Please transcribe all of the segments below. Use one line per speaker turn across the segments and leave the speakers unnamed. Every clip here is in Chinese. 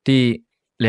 第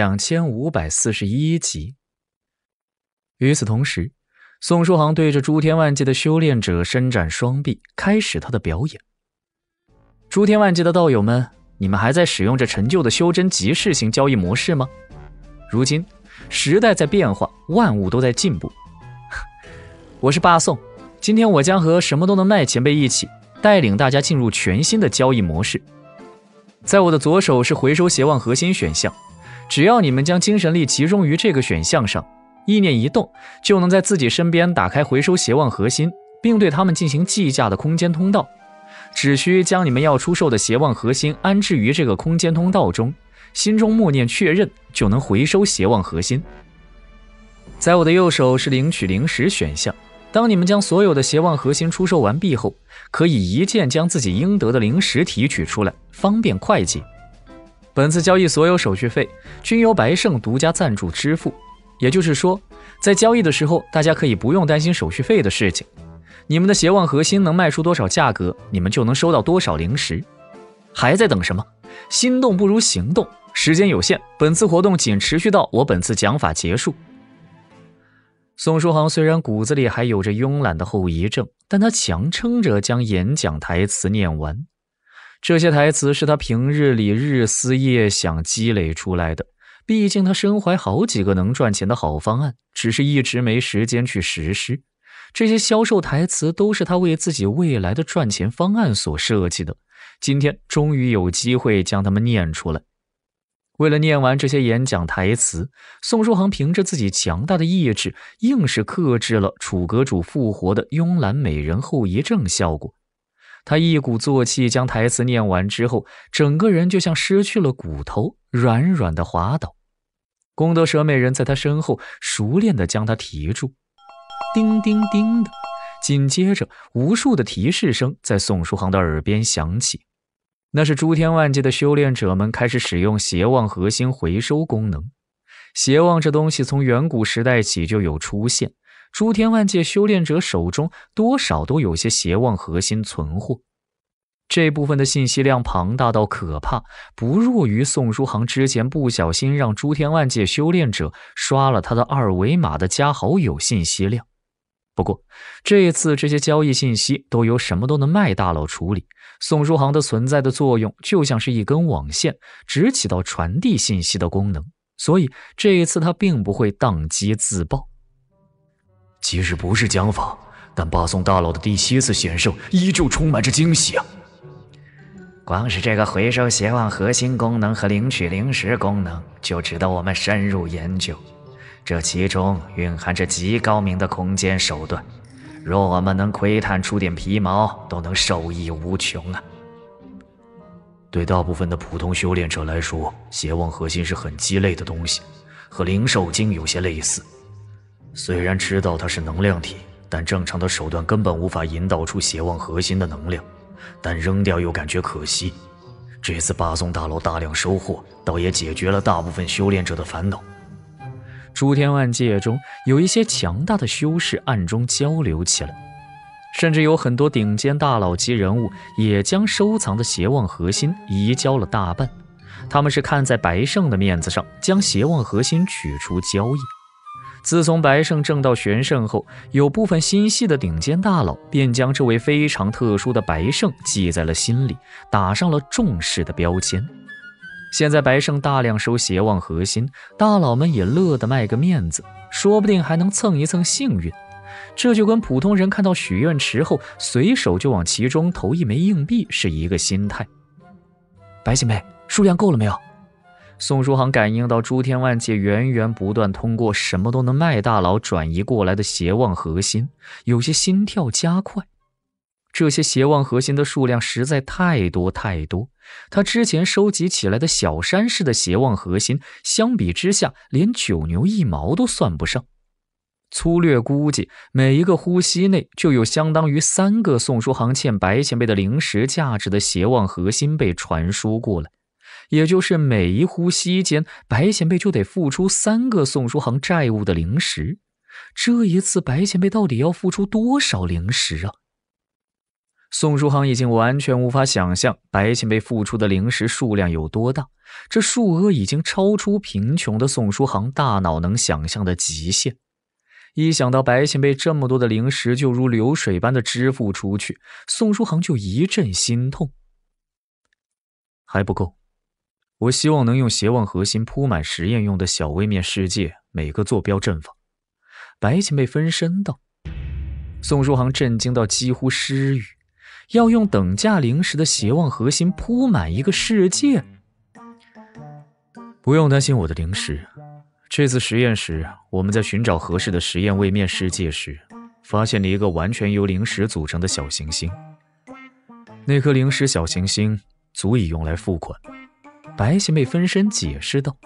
2541集。与此同时，宋书航对着诸天万界的修炼者伸展双臂，开始他的表演。诸天万界的道友们，你们还在使用着陈旧的修真即市型交易模式吗？如今时代在变化，万物都在进步。我是霸宋，今天我将和什么都能卖前辈一起带领大家进入全新的交易模式。在我的左手是回收邪望核心选项，只要你们将精神力集中于这个选项上，意念一动，就能在自己身边打开回收邪望核心，并对他们进行计价的空间通道。只需将你们要出售的邪望核心安置于这个空间通道中，心中默念确认，就能回收邪望核心。在我的右手是领取灵石选项，当你们将所有的邪望核心出售完毕后，可以一键将自己应得的灵石提取出来，方便快捷。本次交易所有手续费均由白胜独家赞助支付，也就是说，在交易的时候，大家可以不用担心手续费的事情。你们的邪望核心能卖出多少价格，你们就能收到多少灵石。还在等什么？心动不如行动，时间有限，本次活动仅持续到我本次讲法结束。宋书航虽然骨子里还有着慵懒的后遗症，但他强撑着将演讲台词念完。这些台词是他平日里日思夜想积累出来的，毕竟他身怀好几个能赚钱的好方案，只是一直没时间去实施。这些销售台词都是他为自己未来的赚钱方案所设计的，今天终于有机会将它们念出来。为了念完这些演讲台词，宋书航凭着自己强大的意志，硬是克制了楚阁主复活的慵懒美人后遗症效果。他一鼓作气将台词念完之后，整个人就像失去了骨头，软软的滑倒。功德蛇美人在他身后熟练地将他提住。叮叮叮的，紧接着无数的提示声在宋书航的耳边响起。那是诸天万界的修炼者们开始使用邪望核心回收功能。邪望这东西从远古时代起就有出现，诸天万界修炼者手中多少都有些邪望核心存货。这部分的信息量庞大到可怕，不弱于宋书航之前不小心让诸天万界修炼者刷了他的二维码的加好友信息量。不过这一次这些交易信息都由什么都能卖大佬处理，宋书航的存在的作用就像是一根网线，只起到传递信息的功能，所以这一次他并不会当机自爆。
即使不是讲法，但霸宋大佬的第7次显圣依旧充满着惊喜啊！
光是这个回收邪望核心功能和领取灵石功能，就值得我们深入研究。这其中蕴含着极高明的空间手段，若我们能窥探出点皮毛，都能受益无穷啊！
对大部分的普通修炼者来说，邪望核心是很鸡肋的东西，和灵兽精有些类似。虽然知道它是能量体，但正常的手段根本无法引导出邪望核心的能量，但扔掉又感觉可惜。这次霸宋大佬大量收获，倒也解决了大部分修炼者的烦恼。
诸天万界中有一些强大的修士暗中交流起来，甚至有很多顶尖大佬级人物也将收藏的邪望核心移交了大半。他们是看在白胜的面子上，将邪望核心取出交易。自从白胜正道玄圣后，有部分心细的顶尖大佬便将这位非常特殊的白胜记在了心里，打上了重视的标签。现在白胜大量收邪望核心，大佬们也乐得卖个面子，说不定还能蹭一蹭幸运。这就跟普通人看到许愿池后随手就往其中投一枚硬币是一个心态。白前辈，数量够了没有？宋书航感应到诸天万界源源不断通过什么都能卖大佬转移过来的邪望核心，有些心跳加快。这些邪望核心的数量实在太多太多，他之前收集起来的小山式的邪望核心，相比之下连9牛1毛都算不上。粗略估计，每一个呼吸内就有相当于3个宋书航欠白前辈的灵石价值的邪望核心被传输过来，也就是每一呼吸间，白前辈就得付出3个宋书航债务的灵石。这一次白前辈到底要付出多少灵石啊？ 宋书航已经完全无法想象白前辈付出的灵石数量有多大，这数额已经超出贫穷的宋书航大脑能想象的极限。一想到白前辈这么多的灵石就如流水般的支付出去，宋书航就一阵心痛。还不够，我希望能用邪望核心铺满实验用的小位面世界每个坐标阵法。白前辈分身道。宋书航震惊到几乎失语，要用等价灵石的邪望核心铺满一个世界？不用担心我的灵石，这次实验时我们在寻找合适的实验位面世界时，发现了一个完全由灵石组成的小行星。那颗灵石小行星足以用来付款。白前辈分身解释道。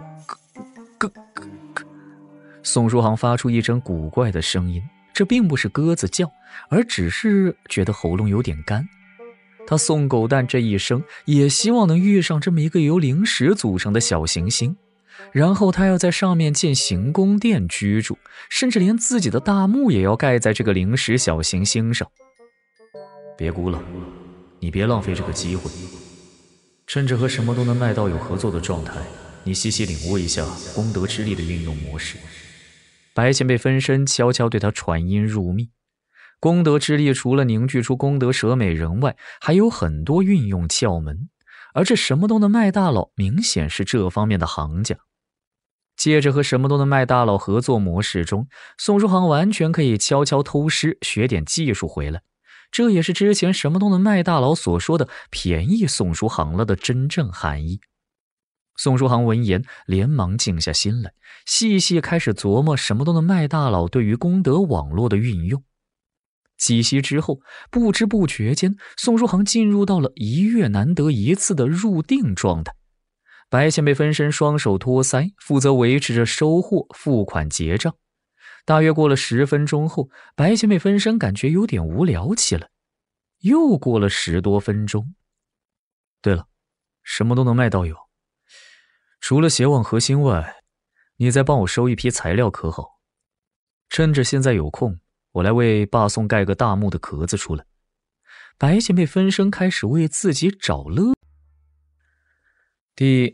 宋书航发出一阵古怪的声音，这并不是鸽子叫，而只是觉得喉咙有点干。他宋狗蛋这一生也希望能遇上这么一个由灵石组成的小行星，然后他要在上面建行宫殿居住，甚至连自己的大墓也要盖在这个灵石小行星上。
别估了，你别浪费这个机会，趁着和什么都能卖到有合作的状态，你细细领悟一下功德之力的运用模式。
白前辈分身悄悄对他传音入密。功德之力除了凝聚出功德舍美人外，还有很多运用窍门，而这什么都能卖大佬明显是这方面的行家。借着和什么都能卖大佬合作模式中，宋书航完全可以悄悄偷师学点技术回来，这也是之前什么都能卖大佬所说的便宜宋书航了的真正含义。宋书航闻言连忙静下心来，细细开始琢磨什么都能卖大佬对于功德网络的运用。几息之后，不知不觉间，宋书航进入到了1月难得一次的入定状态。白前辈分身双手托腮，负责维持着收货、付款、结账。大约过了10分钟后，白前辈分身感觉有点无聊起来。又过了10多分钟。对了，什么都能卖到有。除了邪望核心外，你再帮我收一批材料可好？趁着现在有空，我来为霸宋盖个大墓的壳子出来。白前辈分身开始为自己找乐。第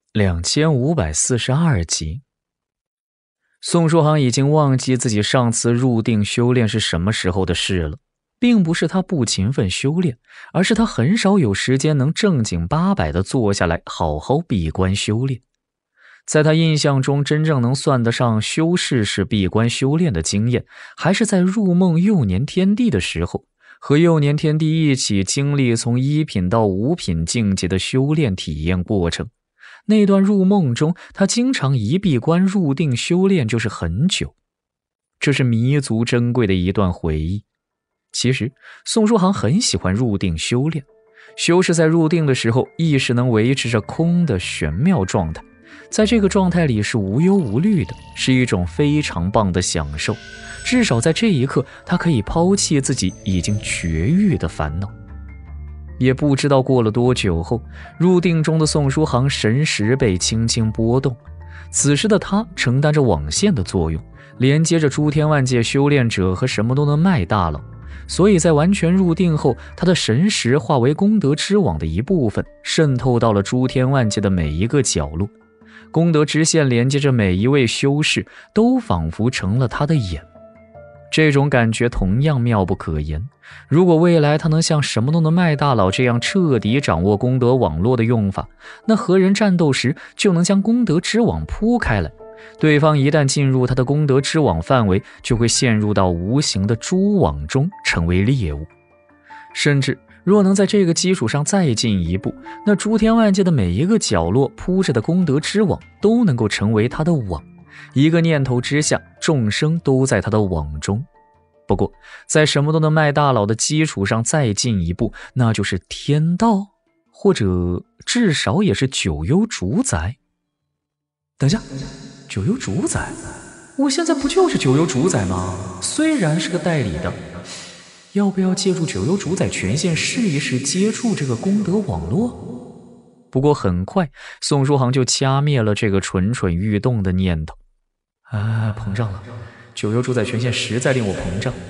2542集。宋书航已经忘记自己上次入定修炼是什么时候的事了，并不是他不勤奋修炼，而是他很少有时间能正经八百地坐下来好好闭关修炼。在他印象中，真正能算得上修士式闭关修炼的经验，还是在入梦幼年天地的时候，和幼年天地一起经历从1品到5品境界的修炼体验过程。那段入梦中，他经常一闭关入定修炼就是很久，这是弥足珍贵的一段回忆。其实宋书航很喜欢入定修炼，修士在入定的时候，意识能维持着空的玄妙状态，在这个状态里是无忧无虑的，是一种非常棒的享受。至少在这一刻，他可以抛弃自己已经绝愈的烦恼。也不知道过了多久后，入定中的宋书航神识被轻轻波动，此时的他承担着网线的作用，连接着诸天万界修炼者和什么都能卖大佬。所以在完全入定后，他的神识化为功德之网的一部分，渗透到了诸天万界的每一个角落。功德之线连接着每一位修士，都仿佛成了他的眼。这种感觉同样妙不可言。如果未来他能像什么都能卖大佬这样彻底掌握功德网络的用法，那和人战斗时就能将功德之网铺开来。对方一旦进入他的功德之网范围，就会陷入到无形的蛛网中，成为猎物。甚至若能在这个基础上再进一步，那诸天万界的每一个角落铺着的功德之网都能够成为他的网。一个念头之下，众生都在他的网中。不过在什么都能卖大佬的基础上再进一步，那就是天道，或者至少也是九幽主宰。等下，九幽主宰？我现在不就是九幽主宰吗？虽然是个代理的，要不要借助九幽主宰权限试一试接触这个功德网络？不过很快宋书航就掐灭了这个蠢蠢欲动的念头。膨胀了，九幽主宰权限实在令我膨胀，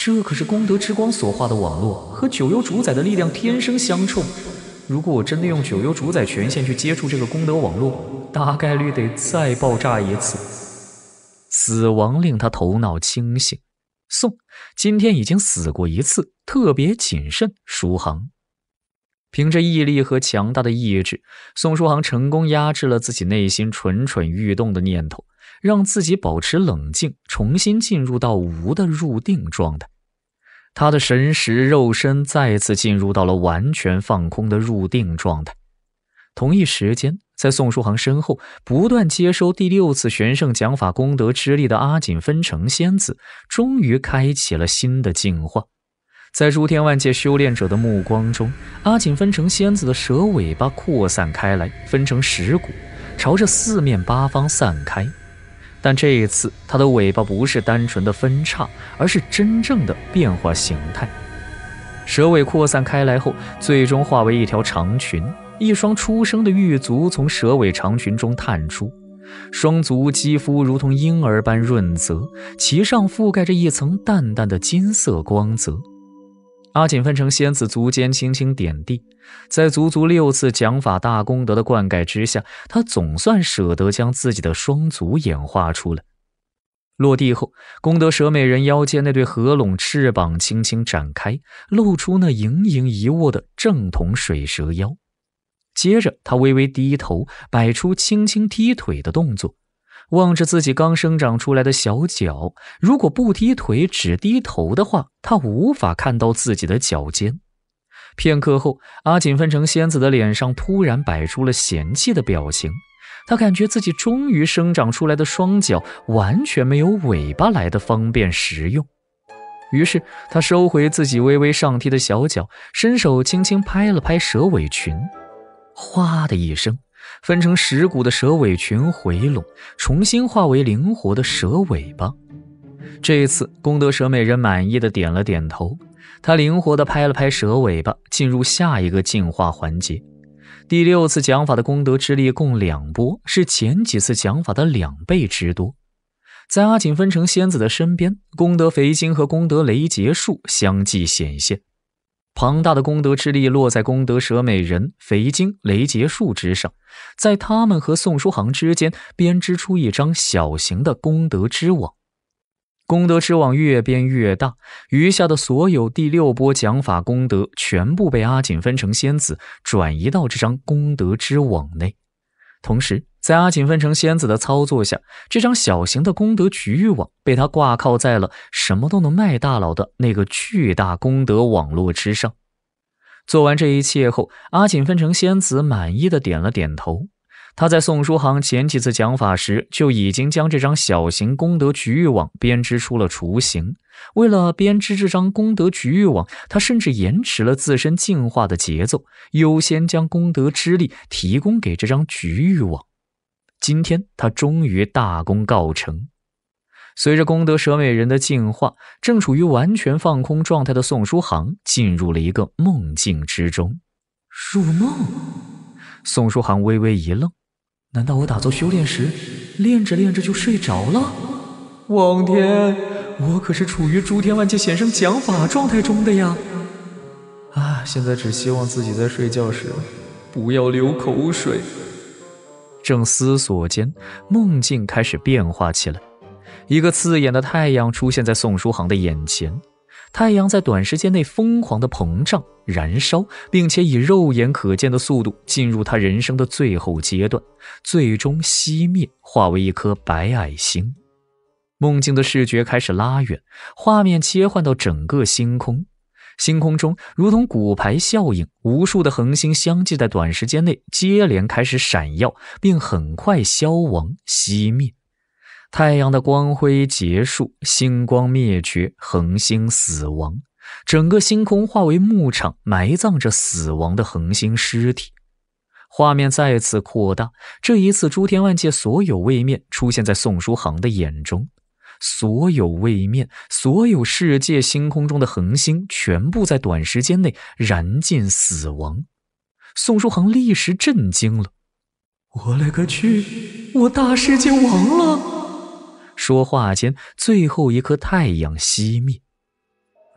这可是功德之光所化的网络，和九幽主宰的力量天生相冲。如果我真的用九幽主宰权限去接触这个功德网络，大概率得再爆炸一次。死亡令他头脑清醒。宋今天已经死过一次，特别谨慎。书航凭着毅力和强大的意志，宋书航成功压制了自己内心蠢蠢欲动的念头，让自己保持冷静，重新进入到无的入定状态。他的神识肉身再次进入到了完全放空的入定状态。同一时间，在宋书航身后不断接收第6次玄圣讲法功德之力的阿锦分成仙子，终于开启了新的进化。在诸天万界修炼者的目光中，阿锦分成仙子的蛇尾巴扩散开来，分成10股，朝着4面8方散开。但这一次，它的尾巴不是单纯的分叉，而是真正的变化形态。蛇尾扩散开来后，最终化为一条长裙，一双初生的玉足从蛇尾长裙中探出，双足肌肤如同婴儿般润泽，其上覆盖着一层淡淡的金色光泽。阿锦分成仙子足尖轻轻点地，在足足6次讲法大功德的灌溉之下，他总算舍得将自己的双足演化出来。落地后，功德蛇美人腰间那对合拢翅膀轻轻展开，露出那盈盈一握的正统水蛇腰。接着他微微低头，摆出轻轻踢腿的动作，望着自己刚生长出来的小脚，如果不踢腿只低头的话，他无法看到自己的脚尖。片刻后，阿锦分成仙子的脸上突然摆出了嫌弃的表情，他感觉自己终于生长出来的双脚完全没有尾巴来的方便实用。于是他收回自己微微上踢的小脚，伸手轻轻拍了拍蛇尾裙，哗的一声，分成10股的蛇尾裙回拢，重新化为灵活的蛇尾巴。这一次，功德蛇美人满意的点了点头，她灵活地拍了拍蛇尾巴，进入下一个进化环节。第6次讲法的功德之力共2波，是前几次讲法的2倍之多。在阿锦分成仙子的身边，功德肥金和功德雷结树相继显现。庞大的功德之力落在功德蛇美人、肥金、雷结树之上，在他们和宋书航之间编织出一张小型的功德之网。功德之网越编越大，余下的所有第6波讲法功德全部被阿锦分成仙子转移到这张功德之网内。同时，在阿锦分成仙子的操作下，这张小型的功德局域网被他挂靠在了什么都能卖大佬的那个巨大功德网络之上。做完这一切后，阿锦分成仙子满意的点了点头。他在宋书航前几次讲法时就已经将这张小型功德局域网编织出了雏形。为了编织这张功德局域网，他甚至延迟了自身进化的节奏，优先将功德之力提供给这张局域网。今天他终于大功告成。随着功德蛇美人的进化，正处于完全放空状态的宋书航进入了一个梦境之中。入梦？宋书航微微一愣，难道我打坐修炼时练着练着就睡着了？望天，我可是处于诸天万界显圣讲法状态中的呀！现在只希望自己在睡觉时不要流口水。正思索间，梦境开始变化起来。一个刺眼的太阳出现在宋书航的眼前，太阳在短时间内疯狂的膨胀、燃烧，并且以肉眼可见的速度进入他人生的最后阶段，最终熄灭，化为一颗白矮星。梦境的视觉开始拉远，画面切换到整个星空。星空中如同骨牌效应，无数的恒星相继在短时间内接连开始闪耀，并很快消亡熄灭。太阳的光辉结束，星光灭绝，恒星死亡，整个星空化为牧场，埋葬着死亡的恒星尸体。画面再次扩大，这一次诸天万界所有位面出现在宋书航的眼中。所有位面，所有世界星空中的恒星全部在短时间内燃尽死亡。宋书航立时震惊了，我勒个去，我大世界亡了！说话间，最后一颗太阳熄灭。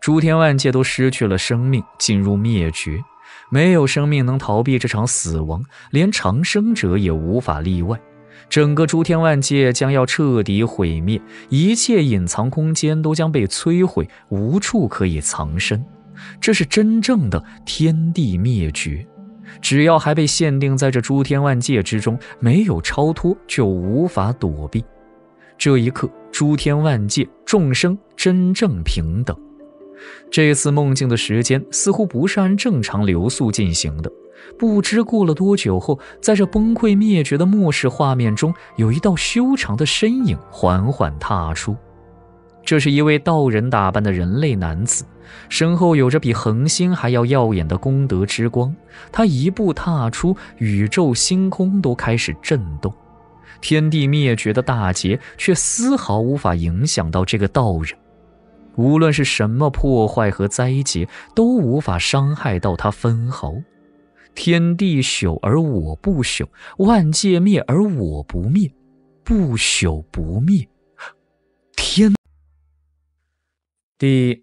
诸天万界都失去了生命，进入灭绝。没有生命能逃避这场死亡，连长生者也无法例外。整个诸天万界将要彻底毁灭，一切隐藏空间都将被摧毁，无处可以藏身。这是真正的天地灭绝。只要还被限定在这诸天万界之中，没有超脱，就无法躲避。这一刻，诸天万界众生真正平等。这次梦境的时间似乎不是按正常流速进行的，不知过了多久后，在这崩溃灭绝的末世画面中，有一道修长的身影缓缓踏出。这是一位道人打扮的人类男子，身后有着比恒星还要耀眼的功德之光。他一步踏出，宇宙星空都开始震动。天地灭绝的大劫却丝毫无法影响到这个道人，无论是什么破坏和灾劫，都无法伤害到他分毫。天地朽而我不朽，万界灭而我不灭，不朽不灭。天。第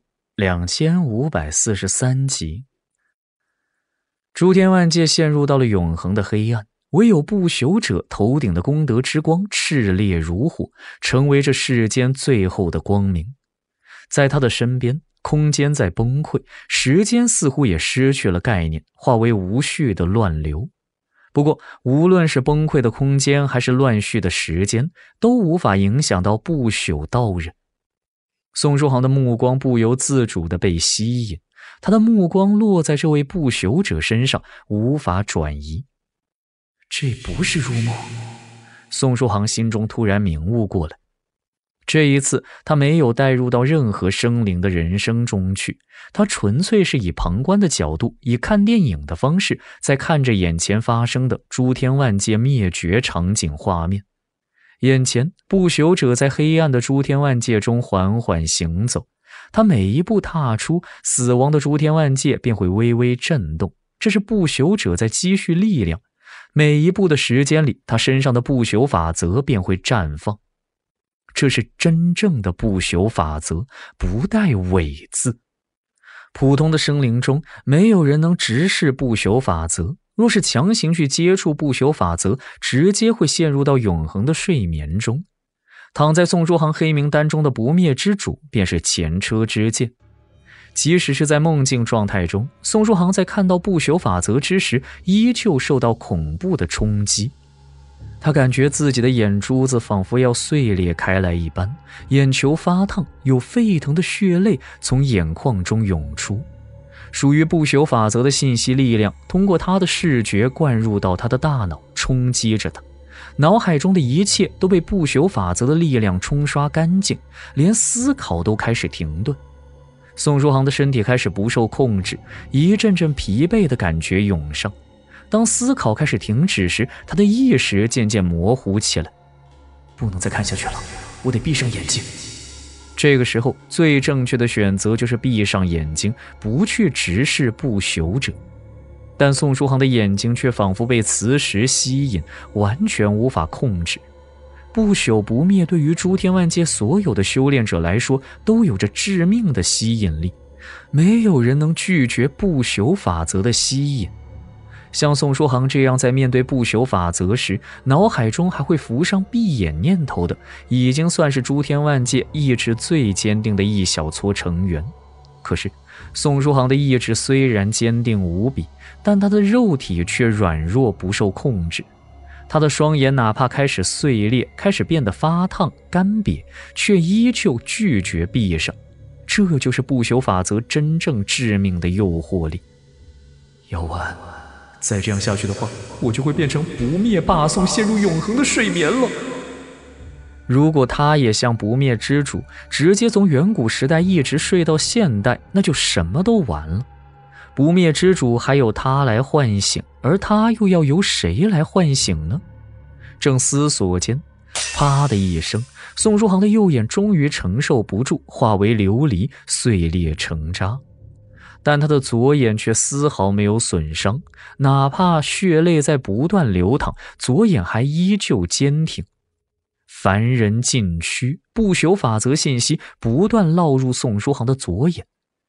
2543集。诸天万界陷入到了永恒的黑暗，唯有不朽者头顶的功德之光炽烈如火，成为这世间最后的光明。在他的身边，空间在崩溃，时间似乎也失去了概念，化为无序的乱流。不过，无论是崩溃的空间还是乱序的时间，都无法影响到不朽道人。宋书航的目光不由自主地被吸引，他的目光落在这位不朽者身上，无法转移。这不是入梦，宋书航心中突然明悟过来。这一次，他没有带入到任何生灵的人生中去，他纯粹是以旁观的角度，以看电影的方式，在看着眼前发生的诸天万界灭绝场景画面。眼前，不朽者在黑暗的诸天万界中缓缓行走，他每一步踏出，死亡的诸天万界便会微微震动，这是不朽者在积蓄力量。每一步的时间里，他身上的不朽法则便会绽放。这是真正的不朽法则，不带伪字。普通的生灵中，没有人能直视不朽法则，若是强行去接触不朽法则，直接会陷入到永恒的睡眠中。躺在宋书航黑名单中的不灭之主便是前车之鉴。即使是在梦境状态中，宋书航在看到不朽法则之时，依旧受到恐怖的冲击。他感觉自己的眼珠子仿佛要碎裂开来一般，眼球发烫，有沸腾的血泪从眼眶中涌出。属于不朽法则的信息力量通过他的视觉灌入到他的大脑，冲击着他。脑海中的一切都被不朽法则的力量冲刷干净，连思考都开始停顿。宋书航的身体开始不受控制，一阵阵疲惫的感觉涌上。当思考开始停止时，他的意识渐渐模糊起来。不能再看下去了，我得闭上眼睛。这个时候，最正确的选择就是闭上眼睛，不去直视不朽者。但宋书航的眼睛却仿佛被磁石吸引，完全无法控制。不朽不灭对于诸天万界所有的修炼者来说，都有着致命的吸引力，没有人能拒绝不朽法则的吸引。像宋书航这样在面对不朽法则时，脑海中还会浮上闭眼念头的，已经算是诸天万界意志最坚定的一小撮成员。可是，宋书航的意志虽然坚定无比，但他的肉体却软弱不受控制。他的双眼哪怕开始碎裂，开始变得发烫干瘪，却依旧拒绝闭上。这就是不朽法则真正致命的诱惑力。
妖丸，再这样下去的话，我就会变成不灭霸宋，陷入永恒的睡眠了。
如果他也像不灭之主，直接从远古时代一直睡到现代，那就什么都完了。不灭之主还有他来唤醒，而他又要由谁来唤醒呢？正思索间，啪的一声，宋书航的右眼终于承受不住，化为琉璃，碎裂成渣。但他的左眼却丝毫没有损伤，哪怕血泪在不断流淌，左眼还依旧坚挺。凡人禁区，不朽法则信息不断烙入宋书航的左眼。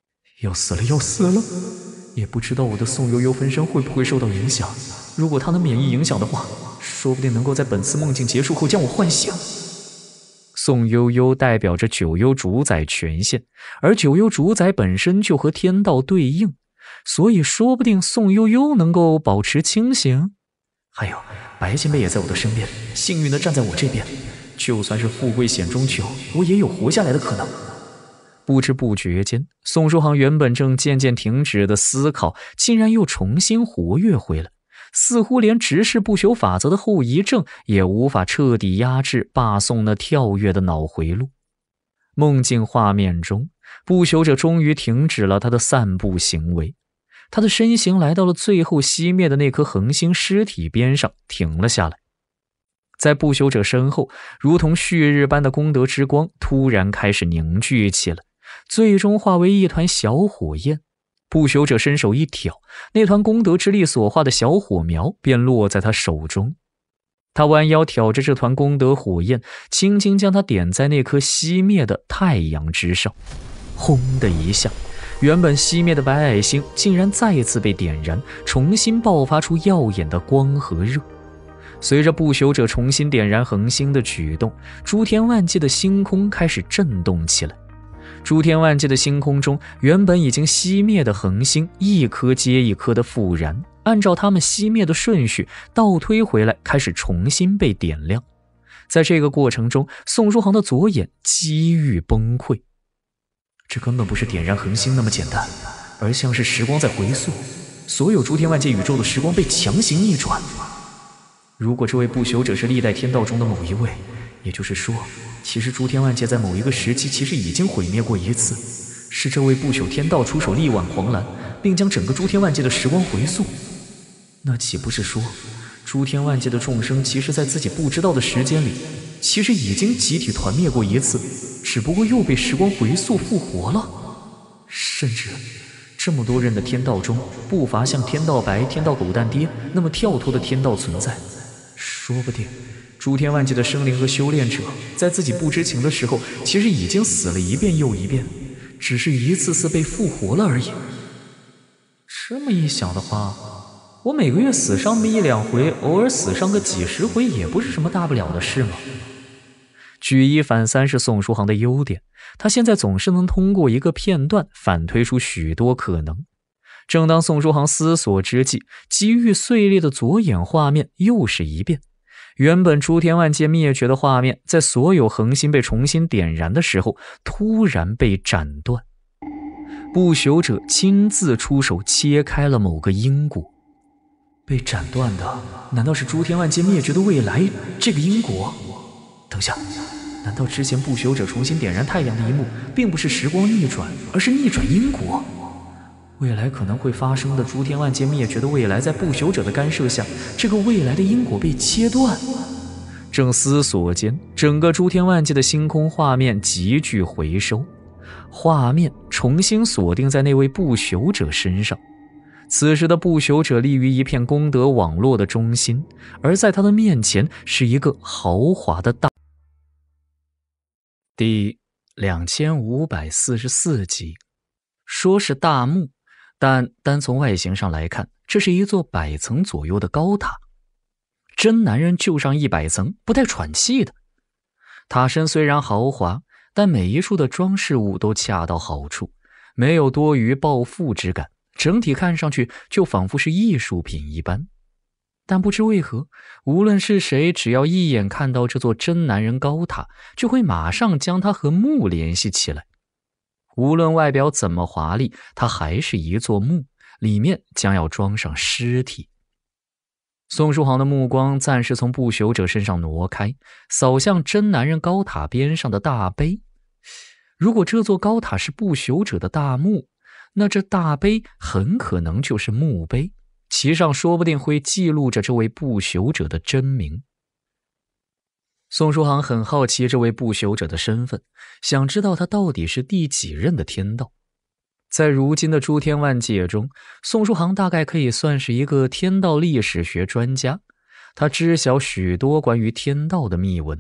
要死了，要死了！也不知道我的宋悠悠分身会不会受到影响。如果他能免疫影响的话，说不定能够在本次梦境结束后将我唤醒。
宋悠悠代表着九幽主宰权限，而九幽主宰本身就和天道对应，所以说不定宋悠悠能够保持清醒。
还有白前辈也在我的身边，幸运地站在我这边，就算是富贵险中求，我也有活下来的可能。
不知不觉间，宋书航原本正渐渐停止的思考，竟然又重新活跃回来，似乎连直视不朽法则的后遗症也无法彻底压制霸宋那跳跃的脑回路。梦境画面中，不朽者终于停止了他的散步行为，他的身形来到了最后熄灭的那颗恒星尸体边上，停了下来。在不朽者身后，如同旭日般的功德之光突然开始凝聚起来，最终化为一团小火焰。不朽者伸手一挑，那团功德之力所化的小火苗便落在他手中。他弯腰挑着这团功德火焰，轻轻将它点在那颗熄灭的太阳之上。轰的一下，原本熄灭的白矮星竟然再次被点燃，重新爆发出耀眼的光和热。随着不朽者重新点燃恒星的举动，诸天万界的星空开始震动起来。诸天万界的星空中，原本已经熄灭的恒星一颗接一颗的复燃，按照它们熄灭的顺序倒推回来，开始重新被点亮。在这个过程中，宋书航的左眼几欲崩溃。
这根本不是点燃恒星那么简单，而像是时光在回溯，所有诸天万界宇宙的时光被强行逆转。如果这位不朽者是历代天道中的某一位，也就是说，其实诸天万界在某一个时期其实已经毁灭过一次，是这位不朽天道出手力挽狂澜，并将整个诸天万界的时光回溯。那岂不是说，诸天万界的众生其实在自己不知道的时间里，其实已经集体团灭过一次，只不过又被时光回溯复活了？甚至这么多人的天道中，不乏像天道白、天道狗蛋爹那么跳脱的天道存在。说不定诸天万界的生灵和修炼者在自己不知情的时候，其实已经死了一遍又一遍，只是一次次被复活了而已。这么一想的话，我每个月死上那么一两回，偶尔死上个几十回，也不是什么大不了的事嘛。
举一反三是宋书航的优点，他现在总是能通过一个片段反推出许多可能。正当宋书航思索之际，机遇碎裂的左眼画面又是一变。原本诸天万界灭绝的画面，在所有恒星被重新点燃的时候，突然被斩断。不朽者亲自出手切开了某个因果。
被斩断的难道是诸天万界灭绝的未来这个因果？等下，难道之前不朽者重新点燃太阳的一幕并不是时光逆转，而是逆转因果？未来可能会发生的诸天万界灭绝的未来，在不朽者的干涉下，这个未来的因果被切断。
正思索间，整个诸天万界的星空画面急剧回收，画面重新锁定在那位不朽者身上。此时的不朽者立于一片功德网络的中心，而在他的面前是一个豪华的大。第2544集，说是大墓，但单从外形上来看，这是一座100层左右的高塔。真男人就上100层，不带喘气的。塔身虽然豪华，但每一处的装饰物都恰到好处，没有多余暴富之感，整体看上去就仿佛是艺术品一般。但不知为何，无论是谁，只要一眼看到这座真男人高塔，就会马上将它和墓联系起来。无论外表怎么华丽，它还是一座墓，里面将要装上尸体。宋书航的目光暂时从不朽者身上挪开，扫向真男人高塔边上的大碑。如果这座高塔是不朽者的大墓，那这大碑很可能就是墓碑，其上说不定会记录着这位不朽者的真名。宋书航很好奇这位不朽者的身份，想知道他到底是第几任的天道。在如今的诸天万界中，宋书航大概可以算是一个天道历史学专家，他知晓许多关于天道的秘闻，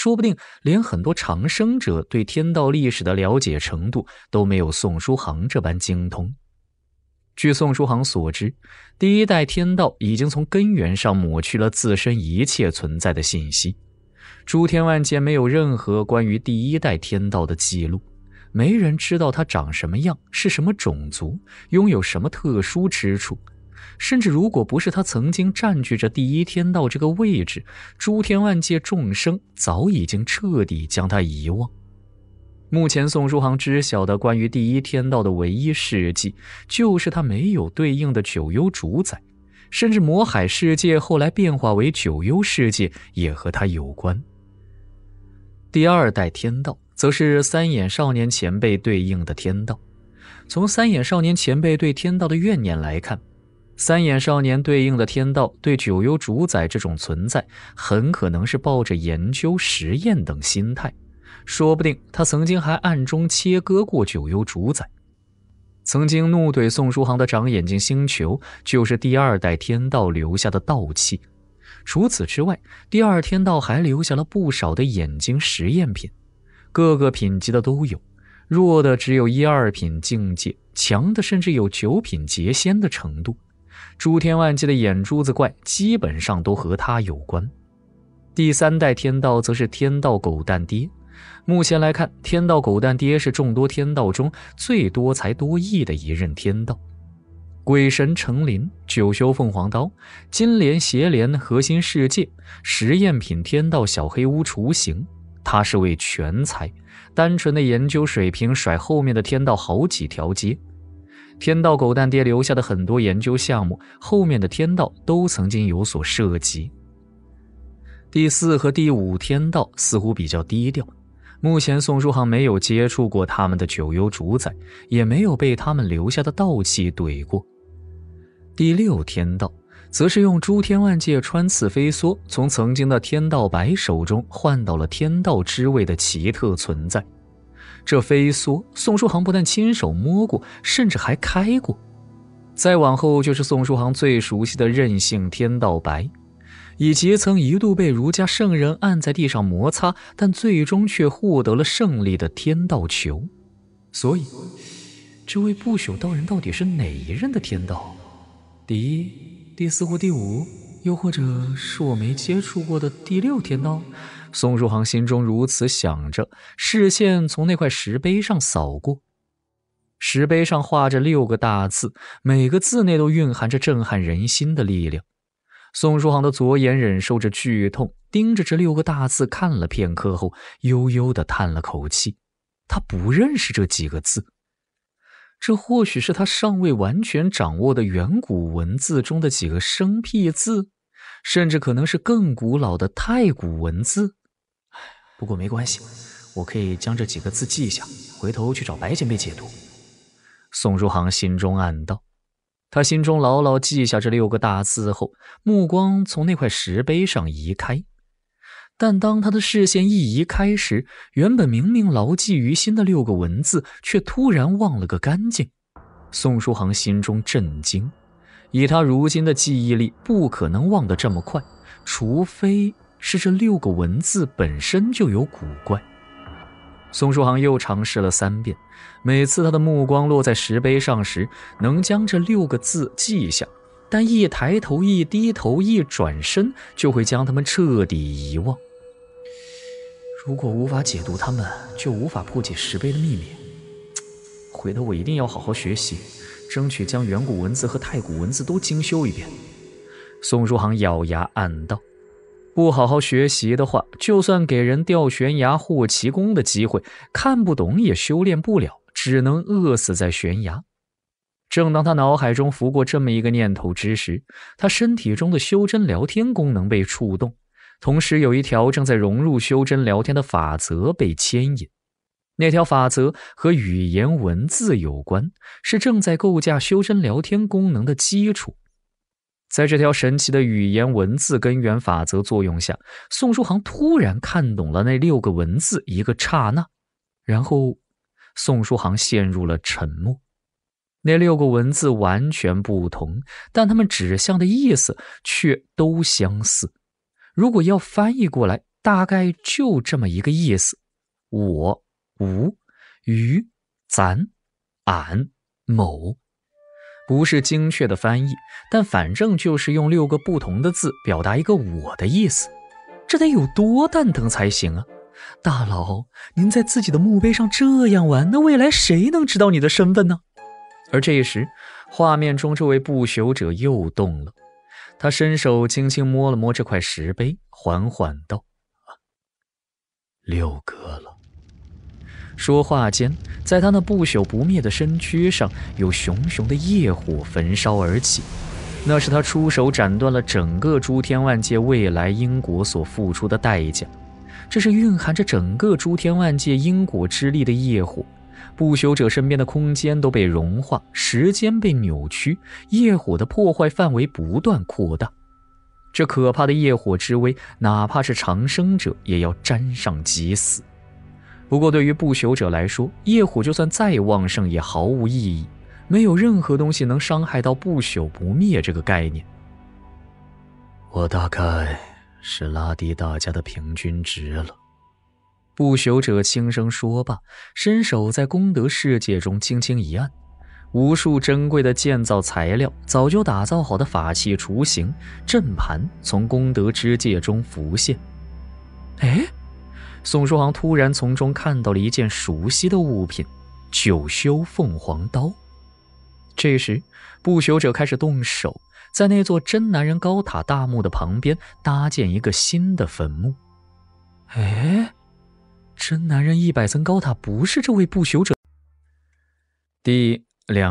说不定连很多长生者对天道历史的了解程度都没有宋书航这般精通。据宋书航所知，第一代天道已经从根源上抹去了自身一切存在的信息，诸天万界没有任何关于第一代天道的记录，没人知道他长什么样，是什么种族，拥有什么特殊之处。甚至如果不是他曾经占据着第一天道这个位置，诸天万界众生早已经彻底将他遗忘。目前宋书航知晓的关于第一天道的唯一事迹，就是他没有对应的九幽主宰，甚至魔海世界后来变化为九幽世界也和他有关。第二代天道则是三眼少年前辈对应的天道。从三眼少年前辈对天道的怨念来看，三眼少年对应的天道对九幽主宰这种存在很可能是抱着研究实验等心态，说不定他曾经还暗中切割过九幽主宰。曾经怒怼宋书航的长眼睛星球就是第二代天道留下的道器。除此之外，第二天道还留下了不少的眼睛实验品，各个品级的都有，弱的只有1、2品境界，强的甚至有9品劫仙的程度。诸天万界的眼珠子怪基本上都和他有关。第三代天道则是天道狗蛋爹。目前来看，天道狗蛋爹是众多天道中最多才多艺的一任天道。鬼神成林、九修凤凰刀、金莲邪莲核心世界、实验品天道小黑屋雏形，他是位全才，单纯的研究水平甩后面的天道好几条街。天道狗蛋爹留下的很多研究项目，后面的天道都曾经有所涉及。第4和第5天道似乎比较低调，目前宋书航没有接触过他们的九幽主宰，也没有被他们留下的道器怼过。第6天道则是用诸天万界穿刺飞梭，从曾经的天道白手中换到了天道之位的奇特存在。这飞梭宋书航不但亲手摸过，甚至还开过。再往后就是宋书航最熟悉的任性天道白，以及曾一度被儒家圣人按在地上摩擦，但最终却获得了胜利的天道球。所以这位不朽道人到底是哪一任的天道？第1、第4或第5，又或者是我没接触过的第6天道？宋书航心中如此想着，视线从那块石碑上扫过。石碑上画着6个大字，每个字内都蕴含着震撼人心的力量。宋书航的左眼忍受着剧痛，盯着这6个大字看了片刻后，悠悠地叹了口气。他不认识这几个字，这或许是他尚未完全掌握的远古文字中的几个生僻字，甚至可能是更古老的太古文字。不过没关系，我可以将这几个字记下，回头去找白前辈解读。宋书航心中暗道。他心中牢牢记下这6个大字后，目光从那块石碑上移开。但当他的视线一移开时，原本明明牢记于心的6个文字却突然忘了个干净。宋书航心中震惊，以他如今的记忆力，不可能忘得这么快，除非是这6个文字本身就有古怪。宋书航又尝试了3遍，每次他的目光落在石碑上时，能将这6个字记下，但一抬头、一低头、一转身，就会将它们彻底遗忘。如果无法解读它们，就无法破解石碑的秘密。回头我一定要好好学习，争取将远古文字和太古文字都精修一遍。宋书航咬牙暗道。不好好学习的话，就算给人掉悬崖获奇功的机会，看不懂也修炼不了，只能饿死在悬崖。正当他脑海中浮过这么一个念头之时，他身体中的修真聊天功能被触动，同时有一条正在融入修真聊天的法则被牵引。那条法则和语言文字有关，是正在构架修真聊天功能的基础。在这条神奇的语言文字根源法则作用下，宋书航突然看懂了那6个文字一个刹那，然后宋书航陷入了沉默。那6个文字完全不同，但它们指向的意思却都相似。如果要翻译过来， 大概就这么一个意思：我、吾、余、咱、俺、某。不是精确的翻译，但反正就是用6个不同的字表达一个我的意思。这得有多蛋疼才行啊！大佬，您在自己的墓碑上这样玩，那未来谁能知道你的身份呢？而这时，画面中这位不朽者又动了，他伸手轻轻摸了摸这块石碑，缓缓道：“6个了。”说话间，在他那不朽不灭的身躯上有熊熊的业火焚烧而起，那是他出手斩断了整个诸天万界未来因果所付出的代价。这是蕴含着整个诸天万界因果之力的业火，不朽者身边的空间都被融化，时间被扭曲，业火的破坏范围不断扩大。这可怕的业火之威，哪怕是长生者也要沾上即死。不过对于不朽者来说，业火就算再旺盛也毫无意义，没有任何东西能伤害到不朽不灭这个概念。
我大概是拉低大家的平均值了。
不朽者轻声说罢，伸手在功德世界中轻轻一按，无数珍贵的建造材料，早就打造好的法器雏形、阵盘从功德之界中浮现。哎，宋书航突然从中看到了一件熟悉的物品——九修凤凰刀。这时，不朽者开始动手，在那座真男人高塔大墓的旁边搭建一个新的坟墓。哎，真男人100层高塔不是这位不朽者。第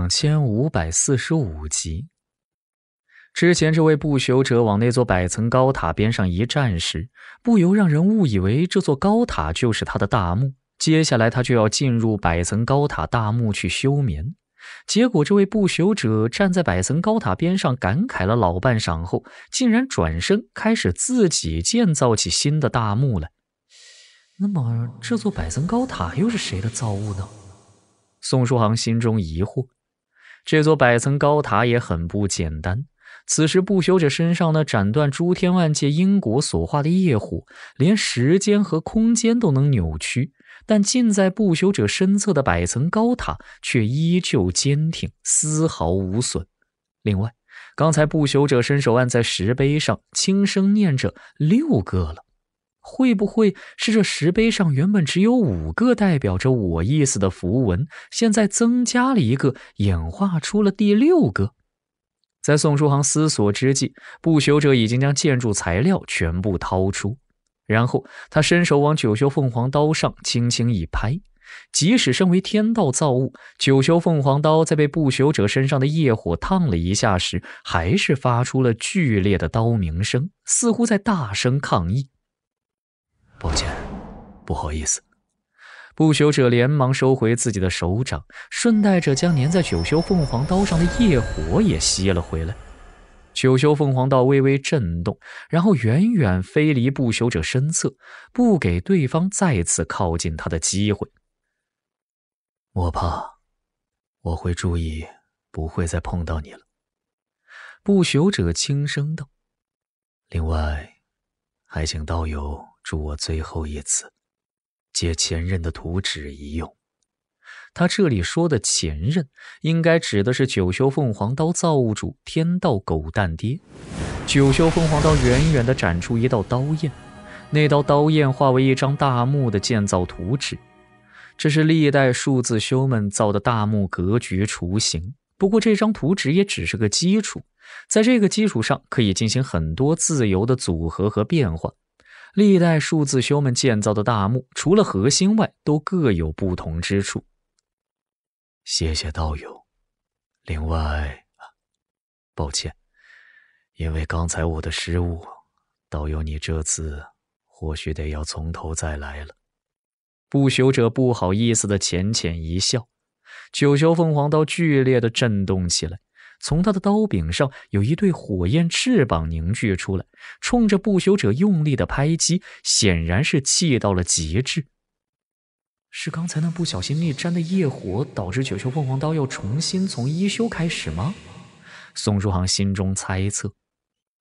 2545集。之前这位不朽者往那座100层高塔边上一站时，不由让人误以为这座高塔就是他的大墓，接下来他就要进入100层高塔大墓去休眠。结果这位不朽者站在100层高塔边上感慨了老半晌后，竟然转身开始自己建造起新的大墓来。那么这座100层高塔又是谁的造物呢？宋书航心中疑惑。这座100层高塔也很不简单，此时不朽者身上那斩断诸天万界因果所化的业火，连时间和空间都能扭曲，但近在不朽者身侧的100层高塔却依旧坚挺，丝毫无损。另外，刚才不朽者伸手按在石碑上，轻声念着6个了。会不会是这石碑上原本只有5个代表着我意思的符文，现在增加了一个，演化出了第6个？在宋书航思索之际，不朽者已经将建筑材料全部掏出，然后他伸手往九修凤凰刀上轻轻一拍。即使身为天道造物，九修凤凰刀在被不朽者身上的业火烫了一下时，还是发出了剧烈的刀鸣声，似乎在大声抗议。
抱歉，不好意思。
不朽者连忙收回自己的手掌，顺带着将粘在九修凤凰刀上的业火也吸了回来。九修凤凰刀微微震动，然后远远飞离不朽者身侧，不给对方再次靠近他的机会。
我怕我会注意，不会再碰到你了。
不朽者轻声道。
另外，还请道友助我最后一次，借前任的图纸一用。
他这里说的前任，应该指的是九修凤凰刀造物主天道狗蛋爹。九修凤凰刀远远地展出一道刀焰，那道刀焰化为一张大墓的建造图纸。这是历代数字修们造的大墓格局雏形，不过这张图纸也只是个基础，在这个基础上可以进行很多自由的组合和变化。历代数字修们建造的大墓，除了核心外，都各有不同之处。
谢谢道友。另外，抱歉，因为刚才我的失误，道友你这次或许得要从头再来了。
不朽者不好意思的浅浅一笑，九修凤凰刀剧烈的震动起来，从他的刀柄上有一对火焰翅膀凝聚出来，冲着不朽者用力的拍击，显然是气到了极致。是刚才那不小心内沾的业火导致九修凤凰刀要重新从1修开始吗？宋书航心中猜测。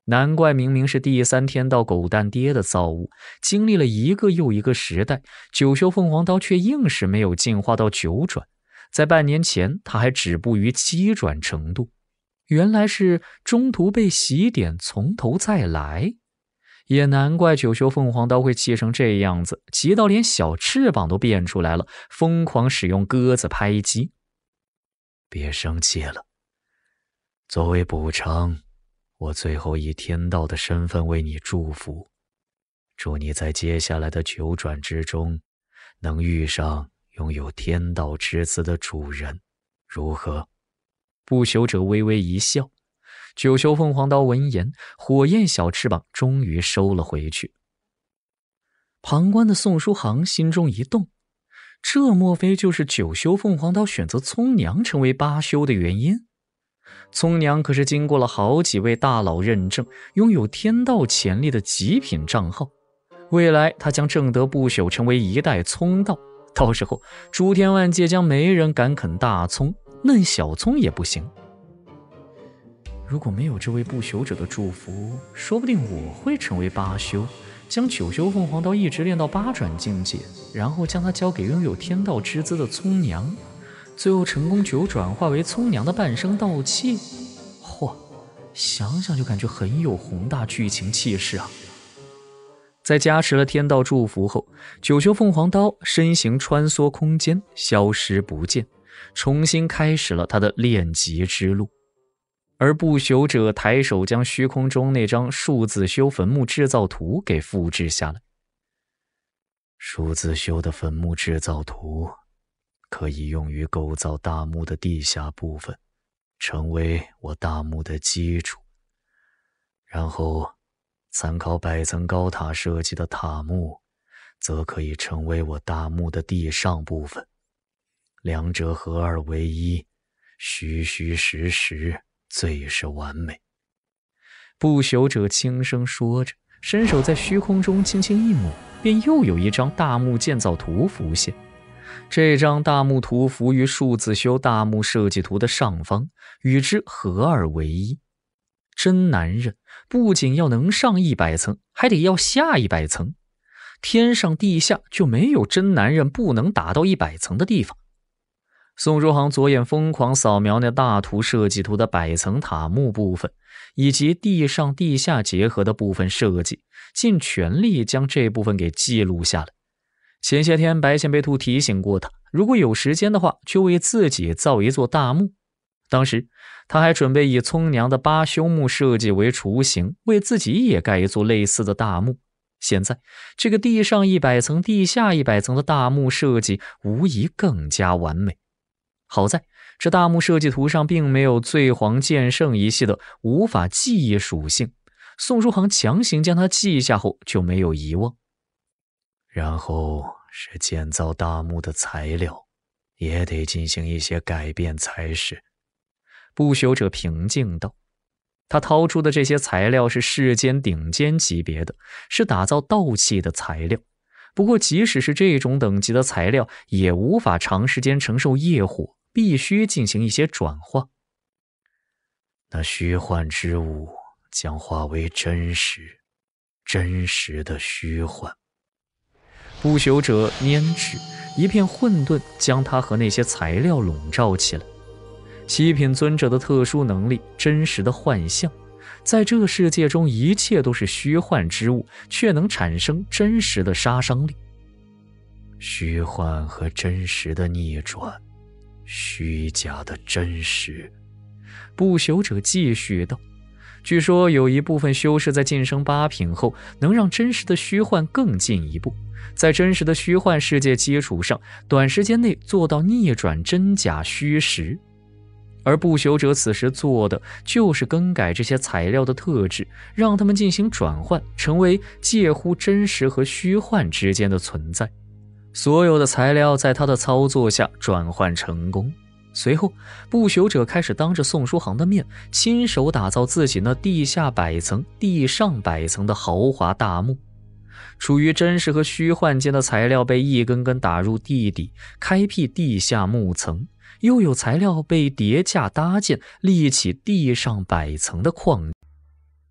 难怪明明是第3天道狗蛋爹的造物，经历了一个又一个时代，九修凤凰刀却硬是没有进化到9转。在半年前，它还止步于7转程度。原来是中途被洗点，从头再来。也难怪九修凤凰刀会气成这样子，急到连小翅膀都变出来了，疯狂使用鸽子拍击。
别生气了，作为补偿，我最后以天道的身份为你祝福，祝你在接下来的9转之中，能遇上拥有天道之姿的主人，如何？
不朽者微微一笑。九修凤凰刀闻言，火焰小翅膀终于收了回去。旁观的宋书航心中一动，这莫非就是九修凤凰刀选择葱娘成为8修的原因？葱娘可是经过了好几位大佬认证，拥有天道潜力的极品账号，未来他将正得不朽成为1代葱道，到时候诸天万界将没人敢啃大葱，嫩小葱也不行。如果没有这位不朽者的祝福，说不定我会成为8修，将9修凤凰刀一直练到8转境界，然后将它交给拥有天道之姿的葱娘，最后成功9转化为葱娘的半生道器。嚯，想想就感觉很有宏大剧情气势啊！在加持了天道祝福后，九修凤凰刀身形穿梭空间，消失不见，重新开始了他的炼级之路。而不朽者抬手将虚空中那张数字修坟墓制造图给复制下来。
数字修的坟墓制造图可以用于构造大墓的地下部分，成为我大墓的基础。然后参考100层高塔设计的塔墓，则可以成为我大墓的地上部分。两者合二为一，虚虚实实，最是完美。
不朽者轻声说着，伸手在虚空中轻轻一抹，便又有一张大墓建造图浮现。这张大墓图浮于数字修大墓设计图的上方，与之合二为一。真男人不仅要能上100层，还得要下100层。天上地下就没有真男人不能达到100层的地方。宋书航左眼疯狂扫描那大图设计图的100层塔墓部分，以及地上地下结合的部分设计，尽全力将这部分给记录下来。前些天白线背兔提醒过他，如果有时间的话，就为自己造一座大墓。当时他还准备以葱娘的8修墓设计为雏形，为自己也盖一座类似的大墓。现在这个地上100层地下100层的大墓设计无疑更加完美。好在这大墓设计图上并没有醉黄剑圣一系的无法记忆属性，宋书航强行将它记下后就没有遗忘。
然后是建造大墓的材料，也得进行一些改变才是。
不朽者平静道，他掏出的这些材料是世间顶尖级别的，是打造道器的材料。不过即使是这种等级的材料，也无法长时间承受业火，必须进行一些转化。
那虚幻之物将化为真实，真实的虚幻。
不朽者拈指，一片混沌将它和那些材料笼罩起来。七品尊者的特殊能力，真实的幻象，在这世界中一切都是虚幻之物，却能产生真实的杀伤力。
虚幻和真实的逆转，虚假的真实。
不朽者继续道，据说有一部分修士在晋升8品后，能让真实的虚幻更进一步，在真实的虚幻世界基础上，短时间内做到逆转真假虚实。而不朽者此时做的就是更改这些材料的特质，让它们进行转换，成为介乎真实和虚幻之间的存在。所有的材料在他的操作下转换成功。随后不朽者开始当着宋书航的面，亲手打造自己那地下100层地上100层的豪华大墓。处于真实和虚幻间的材料被一根根打入地底，开辟地下墓层，又有材料被叠架搭建，立起地上100层的矿。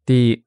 第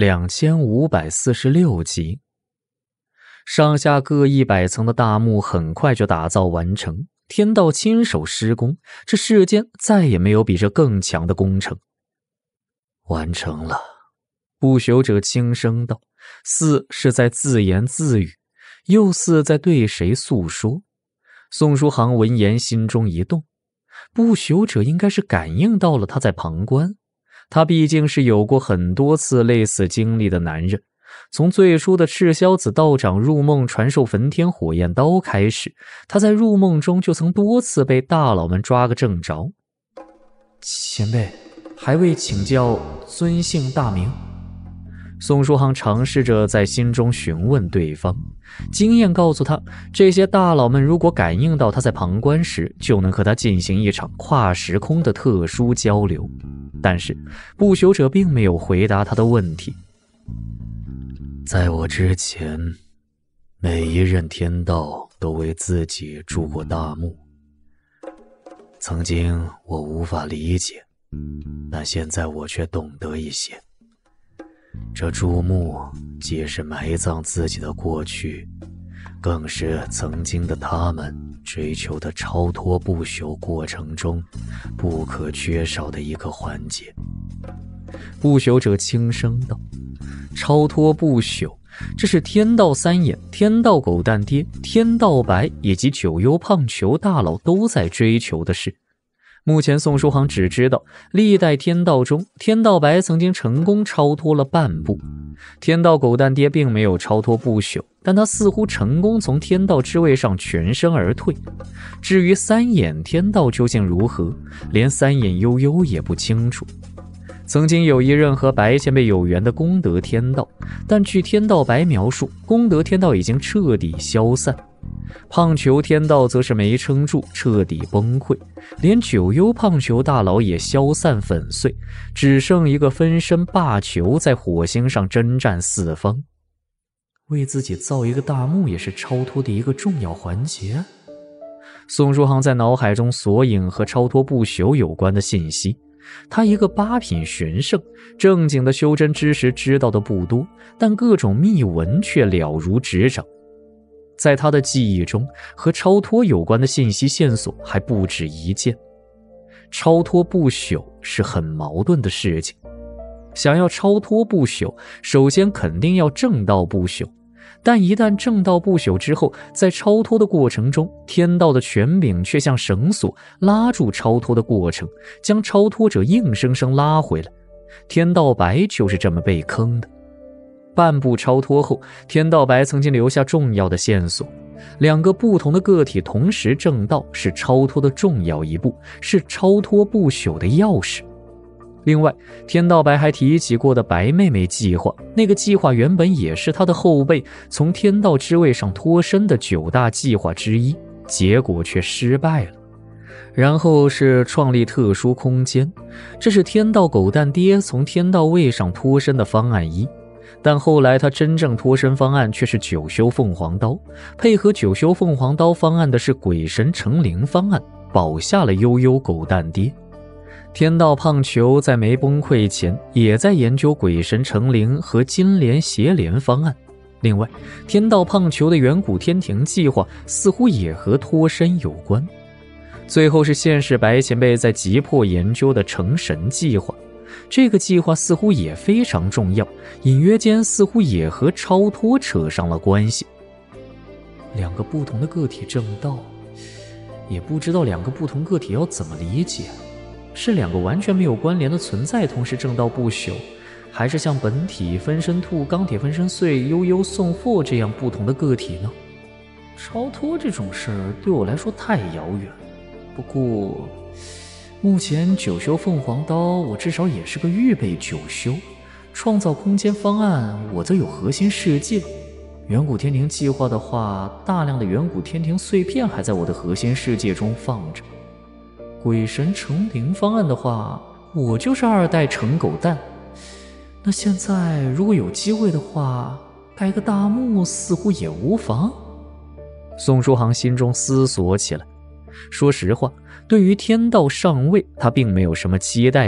2546集。上下各100层的大墓很快就打造完成，天道亲手施工，这世间再也没有比这更强的工程。完成了，不朽者轻声道，似是在自言自语，又似在对谁诉说。宋书航闻言心中一动，不朽者应该是感应到了他在旁观，他毕竟是有过很多次类似经历的男人，从最初的赤霄子道长入梦传授焚天火焰刀开始，他在入梦中就曾多次被大佬们抓个正着。前辈，还未请教尊姓大名？宋书航尝试着在心中询问对方，经验告诉他，这些大佬们如果感应到他在旁观时，就能和他进行一场跨时空的特殊交流。但是不朽者并没有回答他的问题。
在我之前，每一任天道都为自己筑过大墓。曾经我无法理解，但现在我却懂得一些。这筑墓既是埋葬自己的过去，更是曾经的他们追求的超脱不朽过程中不可缺少的一个环节。
不朽者轻声道，超脱不朽，这是天道三眼、天道狗蛋爹、天道白以及九幽胖球大佬都在追求的事。目前宋书航只知道历代天道中，天道白曾经成功超脱了半步，天道狗蛋爹并没有超脱不朽，但他似乎成功从天道之位上全身而退。至于三眼天道究竟如何，连三眼悠悠也不清楚。曾经有一任和白前辈有缘的功德天道，但据天道白描述，功德天道已经彻底消散。胖球天道则是没撑住，彻底崩溃，连九幽胖球大佬也消散粉碎，只剩一个分身霸球在火星上征战四方。为自己造一个大墓也是超脱的一个重要环节。宋书航在脑海中索引和超脱不朽有关的信息，他一个8品玄圣，正经的修真知识知道的不多，但各种秘闻却了如指掌。在他的记忆中，和超脱有关的信息线索还不止一件。超脱不朽是很矛盾的事情，想要超脱不朽，首先肯定要正道不朽，但一旦正道不朽之后，在超脱的过程中，天道的权柄却像绳索拉住超脱的过程，将超脱者硬生生拉回来。天道白就是这么被坑的。半步超脱后，天道白曾经留下重要的线索，2个不同的个体同时正道是超脱的重要一步，是超脱不朽的钥匙。另外，天道白还提起过的白妹妹计划，那个计划原本也是他的后辈从天道之位上脱身的9大计划之一，结果却失败了。然后是创立特殊空间，这是天道狗蛋爹从天道位上脱身的方案1，但后来他真正脱身方案却是9修凤凰刀，配合9修凤凰刀方案的是鬼神成灵方案，保下了悠悠狗蛋爹。天道胖球在没崩溃前也在研究鬼神成灵和金莲邪莲方案。另外，天道胖球的远古天庭计划似乎也和脱身有关。最后是现世白前辈在急迫研究的成神计划，这个计划似乎也非常重要，隐约间似乎也和超脱扯上了关系。2个不同的个体正道，也不知道2个不同个体要怎么理解，是2个完全没有关联的存在同时正道不朽，还是像本体分身兔、钢铁分身碎、悠悠送货这样不同的个体呢？超脱这种事儿对我来说太遥远，不过目前9修凤凰刀我至少也是个预备9修，创造空间方案我则有核心世界，远古天庭计划的话，大量的远古天庭碎片还在我的核心世界中放着。鬼神成灵方案的话，我就是2代成狗蛋，那现在如果有机会的话，盖个大墓似乎也无妨。宋书航心中思索起来。说实话，对于天道上位他并没有什么期待感，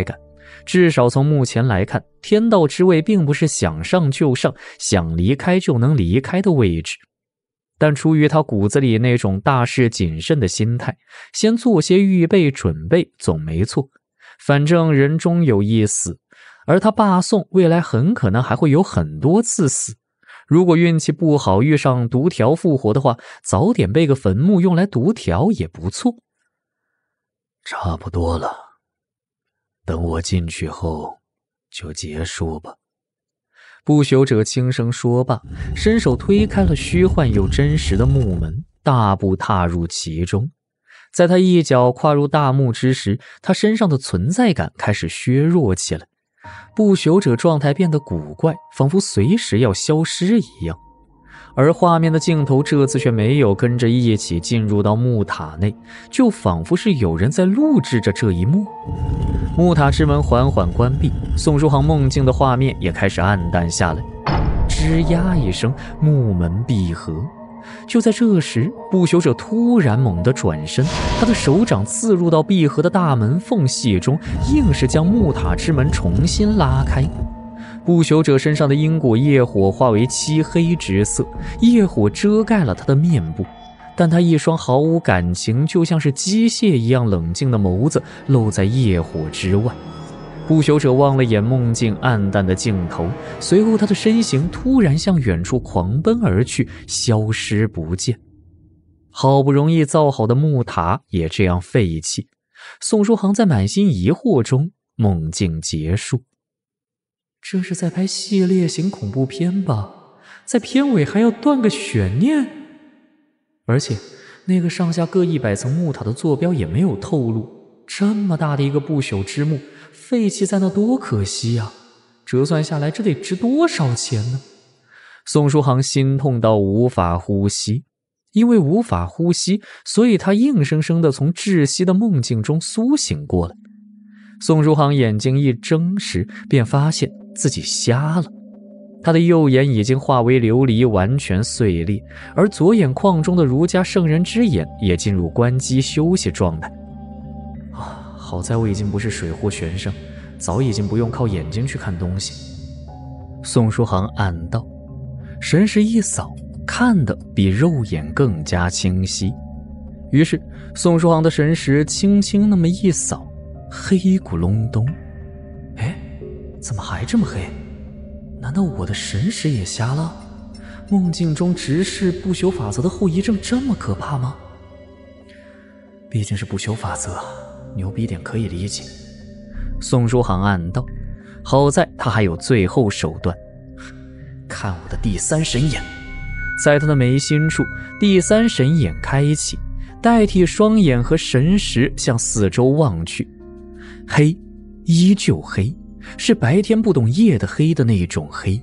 至少从目前来看，天道之位并不是想上就上，想离开就能离开的位置。但出于他骨子里那种大事谨慎的心态，先做些预备准备总没错。反正人终有一死，而他爸宋未来很可能还会有很多次死。如果运气不好遇上毒条复活的话，早点备个坟墓用来毒条也不错。
差不多了，等我进去后就结束吧。
不朽者轻声说罢，伸手推开了虚幻又真实的墓门，大步踏入其中。在他一脚跨入大墓之时，他身上的存在感开始削弱起来。不朽者状态变得古怪，仿佛随时要消失一样。而画面的镜头这次却没有跟着一起进入到墓塔内，就仿佛是有人在录制着这一幕。墓塔之门缓缓关闭，宋书航梦境的画面也开始暗淡下来。吱呀一声，墓门闭合。就在这时，不朽者突然猛地转身，他的手掌刺入到闭合的大门缝隙中，硬是将木塔之门重新拉开。不朽者身上的因果业火化为漆黑之色，业火遮盖了他的面部，但他一双毫无感情，就像是机械一样冷静的眸子露在业火之外。不朽者望了眼梦境暗淡的镜头，随后他的身形突然向远处狂奔而去，消失不见。好不容易造好的木塔也这样废弃。宋书航在满心疑惑中，梦境结束。这是在拍系列型恐怖片吧？在片尾还要断个悬念？而且那个上下各100层木塔的坐标也没有透露，这么大的一个不朽之墓废弃在那多可惜啊！折算下来这得值多少钱呢？宋书航心痛到无法呼吸，因为无法呼吸，所以他硬生生地从窒息的梦境中苏醒过来。宋书航眼睛一睁时，便发现自己瞎了。他的右眼已经化为琉璃，完全碎裂，而左眼眶中的儒家圣人之眼也进入关机休息状态。好在我已经不是水货学生，早已经不用靠眼睛去看东西。宋书航暗道，神识一扫，看得比肉眼更加清晰。于是宋书航的神识轻轻那么一扫，黑咕隆咚。怎么还这么黑？难道我的神识也瞎了？梦境中直视不朽法则的后遗症这么可怕吗？毕竟是不朽法则，牛逼点可以理解。宋书航暗道，好在他还有最后手段，看我的第三神眼。在他的眉心处，第三神眼开启，代替双眼和神识向四周望去。黑，依旧黑，是白天不懂夜的黑的那种黑。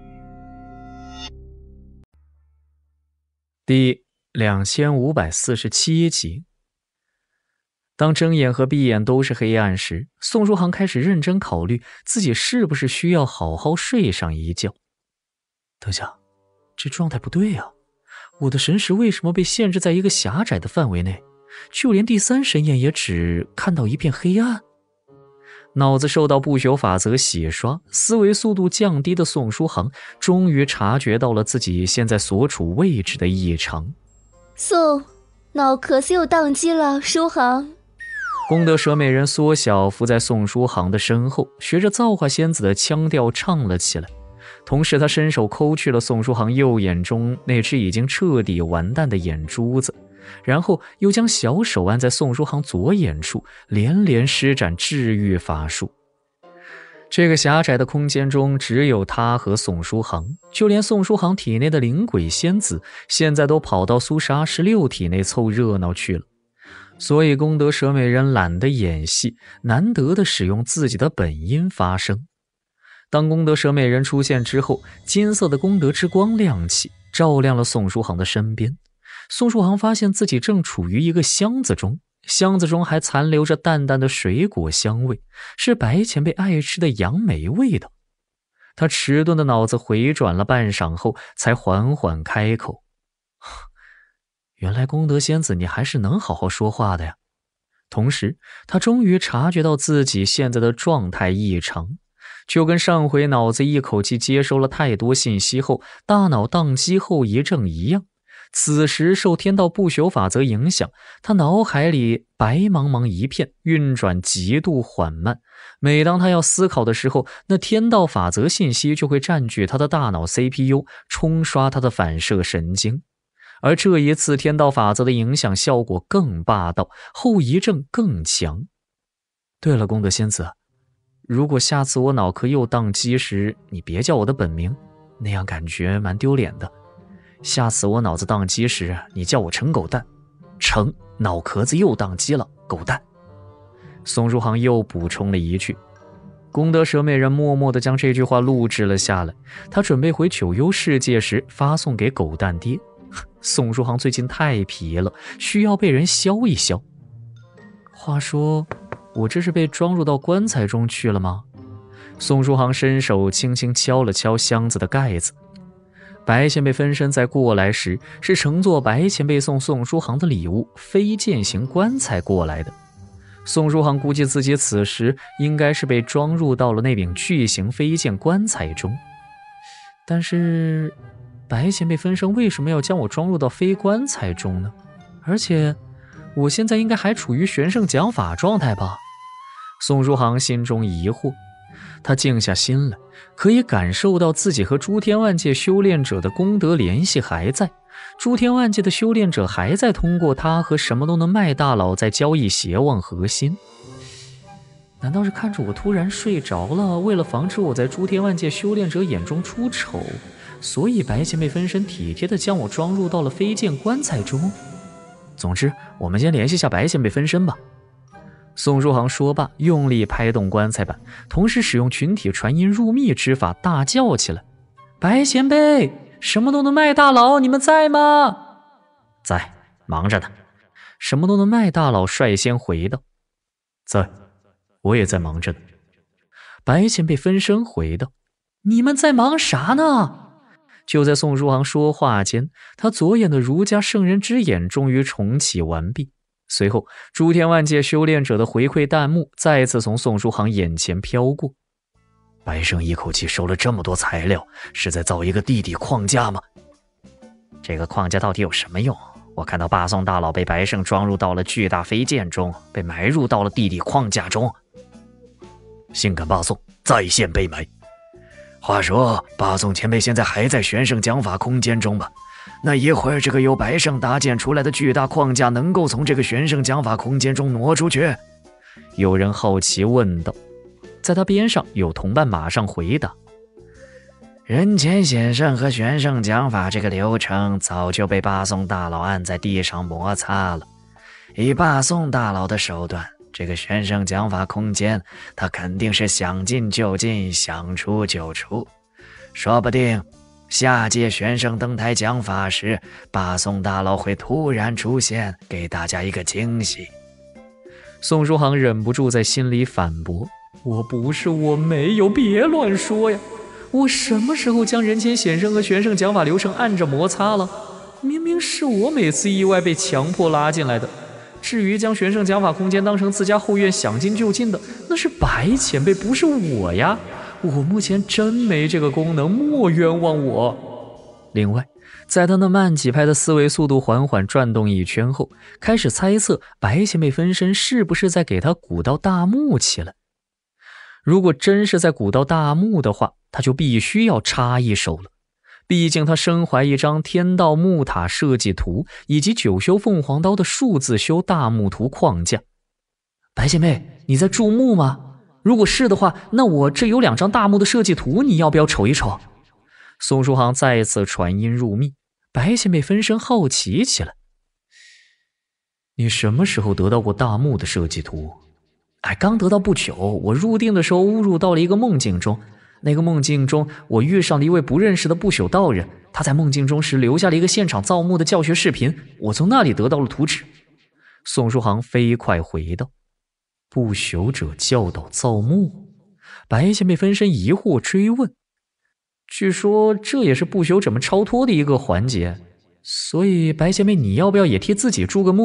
第2547集。当睁眼和闭眼都是黑暗时，宋书航开始认真考虑自己是不是需要好好睡上一觉。等下，这状态不对啊，我的神识为什么被限制在一个狭窄的范围内？就连第三神眼也只看到一片黑暗。脑子受到不朽法则洗刷，思维速度降低的宋书航终于察觉到了自己现在所处位置的异常。
宋，脑壳子又宕机了，书航。
功德蛇美人缩小伏在宋书航的身后，学着造化仙子的腔调唱了起来。同时他伸手抠去了宋书航右眼中那只已经彻底完蛋的眼珠子，然后又将小手按在宋书航左眼处，连连施展治愈法术。这个狭窄的空间中只有他和宋书航，就连宋书航体内的灵鬼仙子现在都跑到苏莎16体内凑热闹去了。所以功德蛇美人懒得演戏，难得的使用自己的本音发声。当功德蛇美人出现之后，金色的功德之光亮起，照亮了宋书航的身边。宋书航发现自己正处于一个箱子中，箱子中还残留着淡淡的水果香味，是白前辈爱吃的杨梅味道。他迟钝的脑子回转了半晌后，才缓缓开口：原来功德仙子你还是能好好说话的呀。 同时，他终于察觉到自己现在的状态异常，就跟上回脑子一口气接收了太多信息后，大脑宕机后遗症一样。此时受天道不朽法则影响，他脑海里白茫茫一片，运转极度缓慢。每当他要思考的时候，那天道法则信息就会占据他的大脑 CPU， 冲刷他的反射神经。而这一次天道法则的影响效果更霸道，后遗症更强。对了，功德仙子，如果下次我脑壳又宕机时，你别叫我的本名，那样感觉蛮丢脸的。下次我脑子宕机时，你叫我陈狗蛋，陈脑壳子又宕机了，狗蛋。宋书航又补充了一句。功德蛇美人默默地将这句话录制了下来，他准备回九幽世界时发送给狗蛋爹。宋书航最近太皮了，需要被人消一消。话说，我这是被装入到棺材中去了吗？宋书航伸手轻轻敲了敲箱子的盖子。白前辈分身在过来时，是乘坐白前辈送宋书航的礼物飞剑型棺材过来的。宋书航估计自己此时应该是被装入到了那柄巨型飞剑棺材中。但是白前辈分身为什么要将我装入到飞棺材中呢？而且我现在应该还处于玄圣讲法状态吧？宋书航心中疑惑，他静下心来，可以感受到自己和诸天万界修炼者的功德联系还在，诸天万界的修炼者还在通过他和什么都能卖大佬在交易邪望核心。难道是看着我突然睡着了，为了防止我在诸天万界修炼者眼中出丑，所以白前辈分身体贴地将我装入到了飞剑棺材中？总之，我们先联系下白前辈分身吧。宋书航说罢，用力拍动棺材板，同时使用群体传音入密之法，大叫起来：白前辈，什么都能卖大佬，你们在吗？
在，忙着呢。
什么都能卖大佬率先回道：
在，我也在忙着呢。
白前辈分身回道：你们在忙啥呢？就在宋书航说话间，他左眼的儒家圣人之眼终于重启完毕。随后，诸天万界修炼者的回馈弹幕再次从宋书航眼前飘过。
白胜一口气收了这么多材料，是在造一个地底框架吗？
这个框架到底有什么用？我看到霸宋大佬被白胜装入到了巨大飞剑中，被埋入到了地底框架中。
性感霸宋在线被埋。话说，霸宋前辈现在还在玄圣讲法空间中吧？那一会儿这个由白胜搭建出来的巨大框架能够从这个玄圣讲法空间中挪出去？
有人好奇问道。在他边上有同伴马上回答：
人前显圣和玄圣讲法这个流程早就被霸宋大佬按在地上摩擦了。以霸宋大佬的手段，这个玄圣讲法空间他肯定是想进就进，想出就出。说不定下届玄圣登台讲法时，霸宋大佬会突然出现，给大家一个惊喜。
宋书航忍不住在心里反驳：我不是，我没有，别乱说呀！我什么时候将人前显圣和玄圣讲法流程按着摩擦了？明明是我每次意外被强迫拉进来的。至于将玄圣讲法空间当成自家后院想进就进的，那是白前辈，不是我呀！我目前真没这个功能，莫冤枉我。另外，在他那慢几拍的思维速度缓缓转动一圈后，开始猜测白前辈分身是不是在给他鼓捣大幕起来。如果真是在鼓捣大幕的话，他就必须要插一手了。毕竟他身怀一张天道木塔设计图以及九修凤凰刀的数字修大木图框架。白前辈，你在注目吗？如果是的话，那我这有2张大幕的设计图，你要不要瞅一瞅？宋书航再次传音入密，白前辈分身好奇起来：你什么时候得到过大幕的设计图？刚得到不久，我入定的时候误入到了一个梦境中。那个梦境中，我遇上了一位不认识的不朽道人，他在梦境中时留下了一个现场造幕的教学视频，我从那里得到了图纸。宋书航飞快回道：不朽者教导造幕？白前辈分身疑惑追问：据说这也是不朽者们超脱的一个环节，所以白前辈你要不要也替自己筑个幕，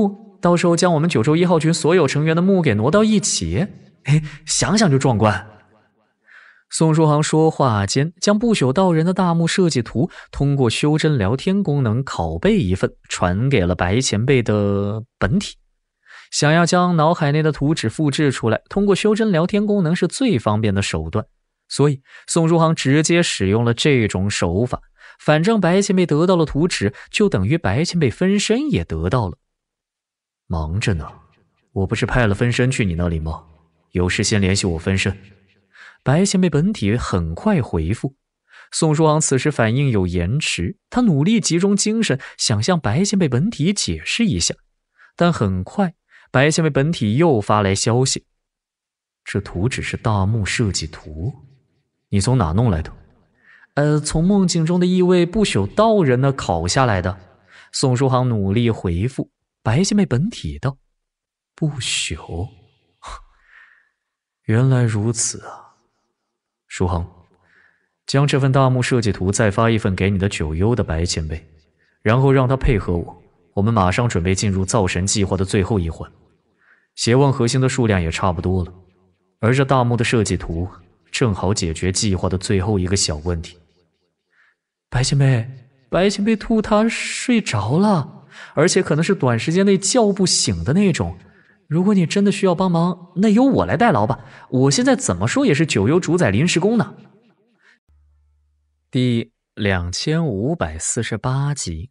到时候将我们九州1号军所有成员的墓给挪到一起，想想就壮观。宋书航说话间，将不朽道人的大墓设计图通过修真聊天功能拷贝一份，传给了白前辈的本体。想要将脑海内的图纸复制出来，通过修真聊天功能是最方便的手段，所以宋书航直接使用了这种手法。反正白前辈得到了图纸，就等于白前辈分身也得到了。
忙着呢，我不是派了分身去你那里吗？有事先联系我分身。
白前辈本体很快回复。宋书航此时反应有延迟，他努力集中精神，想向白前辈本体解释一下，但很快白前辈本体又发来消息：
这图纸是大墓设计图，你从哪弄来的？
从梦境中的一位不朽道人那拷下来的。宋书航努力回复。白前辈本体道：
不朽，原来如此啊。书航，将这份大墓设计图再发一份给你的九幽的白前辈，然后让他配合我们马上准备进入造神计划的最后一环。邪望核心的数量也差不多了，而这大墓的设计图正好解决计划的最后一个小问题。
白前辈兔他睡着了，而且可能是短时间内叫不醒的那种。如果你真的需要帮忙，那由我来代劳吧。我现在怎么说也是九幽主宰临时工呢。第2548集。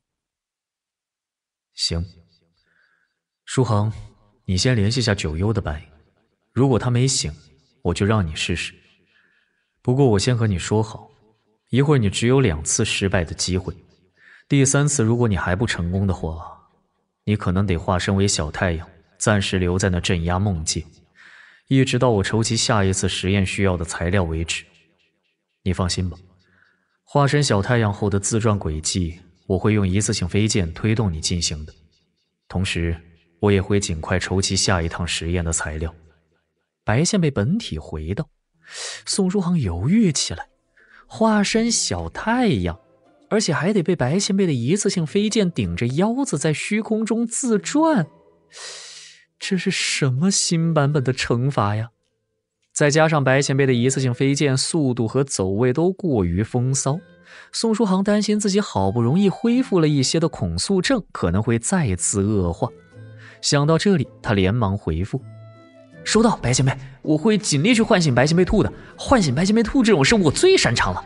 行，书航，你先联系下九幽的白，如果他没醒，我就让你试试。不过我先和你说好，一会儿你只有2次失败的机会，第3次如果你还不成功的话，你可能得化身为小太阳，暂时留在那镇压梦界，一直到我筹集下一次实验需要的材料为止。你放心吧，化身小太阳后的自转轨迹，我会用一次性飞剑推动你进行的，同时我也会尽快筹集下一趟实验的材料。
白线被本体回道。宋书航犹豫起来，化身小太阳，而且还得被白线贝的一次性飞剑顶着腰子在虚空中自转，这是什么新版本的惩罚呀？再加上白线贝的一次性飞剑速度和走位都过于风骚，宋书航担心自己好不容易恢复了一些的恐速症可能会再次恶化。想到这里，他连忙回复：收到，白线贝，我会尽力去唤醒白线贝兔的。唤醒白线贝兔这种事我最擅长了。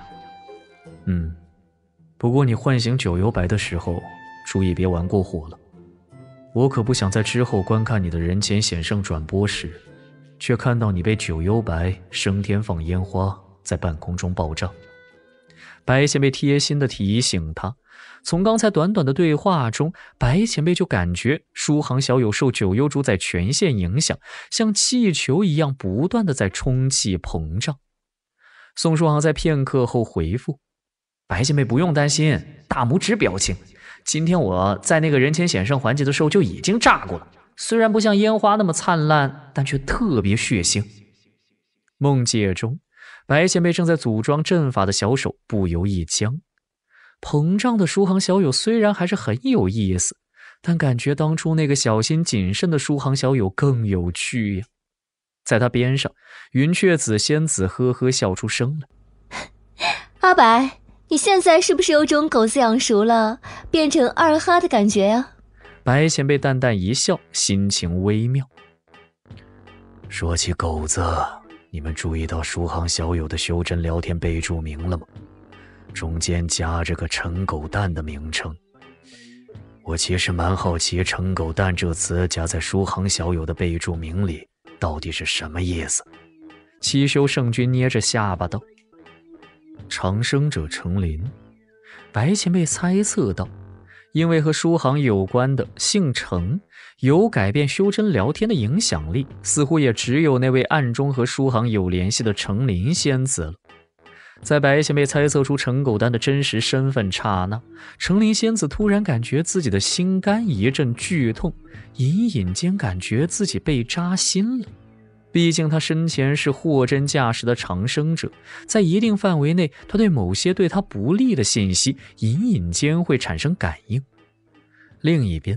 不过你唤醒九幽白的时候，注意别玩过火了。我可不想在之后观看你的人前显圣转播时，却看到你被九幽白升天放烟花，在半空中爆炸。
白前辈贴心地提醒他，从刚才短短的对话中，白前辈就感觉书航小友受九幽主宰权限影响，像气球一样不断地在充气膨胀。宋书航在片刻后回复：白前辈不用担心，大拇指表情，今天我在那个人前显圣环节的时候就已经炸过了，虽然不像烟花那么灿烂，但却特别血腥。梦界中，白前辈正在组装阵法的小手不由一僵。膨胀的书航小友虽然还是很有意思，但感觉当初那个小心谨慎的书航小友更有趣呀。在他边上，云雀子仙子呵呵笑出声来。
阿白，你现在是不是有种狗子养熟了变成二哈的感觉呀？
白前辈淡淡一笑，心情微妙。
说起狗子，你们注意到书航小友的修真聊天备注名了吗？中间夹着个陈狗蛋的名称。我其实蛮好奇陈狗蛋这词夹在书航小友的备注名里到底是什么意思。
七修圣君捏着下巴道：
长生者成林。
白前辈猜测道，因为和书航有关的姓程有改变修真聊天的影响力，似乎也只有那位暗中和书航有联系的成林仙子了。在白前辈猜测出陈狗丹的真实身份刹那，成林仙子突然感觉自己的心肝一阵剧痛，隐隐间感觉自己被扎心了。毕竟他生前是货真价实的长生者，在一定范围内，他对某些对他不利的信息隐隐间会产生感应。另一边，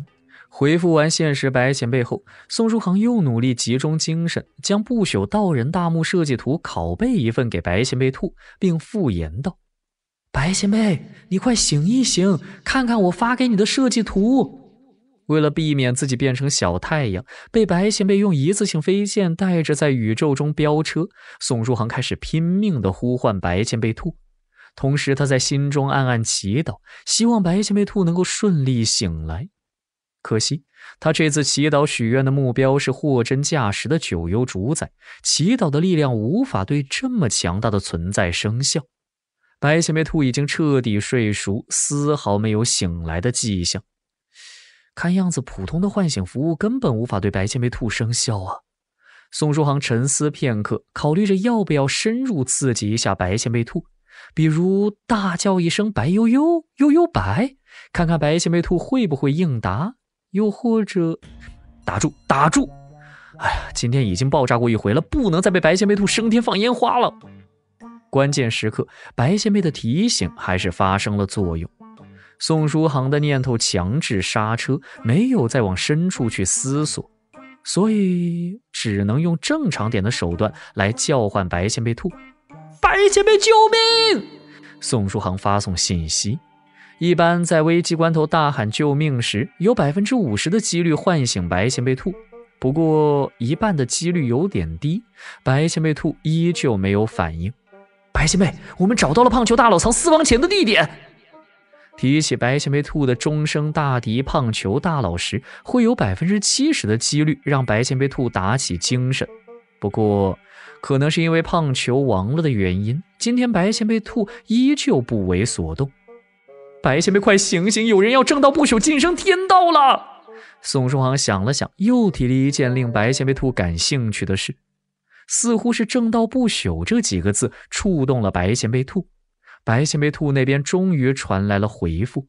回复完现实白前辈后，宋书航又努力集中精神，将不朽道人大墓设计图拷贝一份给白前辈兔，并附言道：“白前辈，你快醒一醒，看看我发给你的设计图。”为了避免自己变成小太阳，被白前辈用一次性飞剑带着在宇宙中飙车，宋书航开始拼命地呼唤白前辈兔。同时他在心中暗暗祈祷，希望白前辈兔能够顺利醒来。可惜他这次祈祷许愿的目标是货真价实的九幽主宰，祈祷的力量无法对这么强大的存在生效。白前辈兔已经彻底睡熟，丝毫没有醒来的迹象。看样子普通的唤醒服务根本无法对白前辈兔生效啊。宋书航沉思片刻，考虑着要不要深入刺激一下白前辈兔，比如大叫一声白悠悠悠悠白，看看白前辈兔会不会应答，又或者打住打住，哎呀，今天已经爆炸过一回了，不能再被白前辈兔升天放烟花了。关键时刻，白前辈的提醒还是发生了作用。宋书航的念头强制刹车，没有再往深处去思索，所以只能用正常点的手段来叫唤白前辈兔。白前辈救命！宋书航发送信息。一般在危机关头大喊救命时，有 50% 的几率唤醒白前辈兔，不过一半的几率有点低，白前辈兔依旧没有反应。白前辈，我们找到了胖球大佬藏私房钱的地点。提起白前辈兔的终生大敌胖球大佬时，会有 70% 的几率让白前辈兔打起精神。不过可能是因为胖球亡了的原因，今天白前辈兔依旧不为所动。白前辈快醒醒，有人要正道不朽晋升天道了。宋书航想了想，又提了一件令白前辈兔感兴趣的事，似乎是正道不朽这几个字触动了白前辈兔。白前辈兔那边终于传来了回复。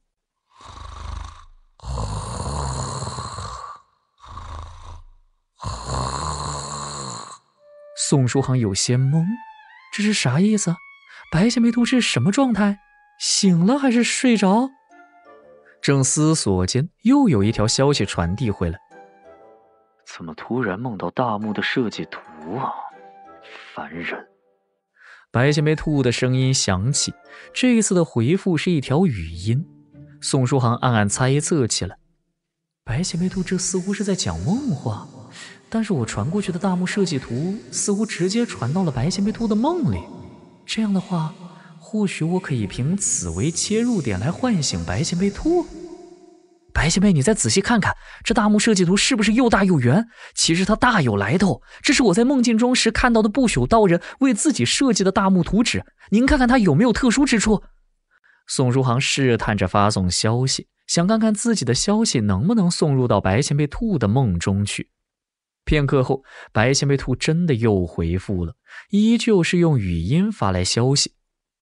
宋书航有些懵，这是啥意思？白前辈兔是什么状态？醒了还是睡着？正思索间，又有一条消息传递回来。
怎么突然梦到大墓的设计图啊？烦人。
白前辈兔的声音响起，这一次的回复是一条语音。宋书航暗暗猜测起来，白前辈兔这似乎是在讲梦话，但是我传过去的大墓设计图似乎直接传到了白前辈兔的梦里。这样的话，或许我可以凭此为切入点来唤醒白前辈兔。白前辈，你再仔细看看，这大墓设计图是不是又大又圆？其实它大有来头，这是我在梦境中时看到的不朽道人为自己设计的大墓图纸，您看看它有没有特殊之处？宋书航试探着发送消息，想看看自己的消息能不能送入到白前辈兔的梦中去。片刻后，白前辈兔真的又回复了，依旧是用语音发来消息。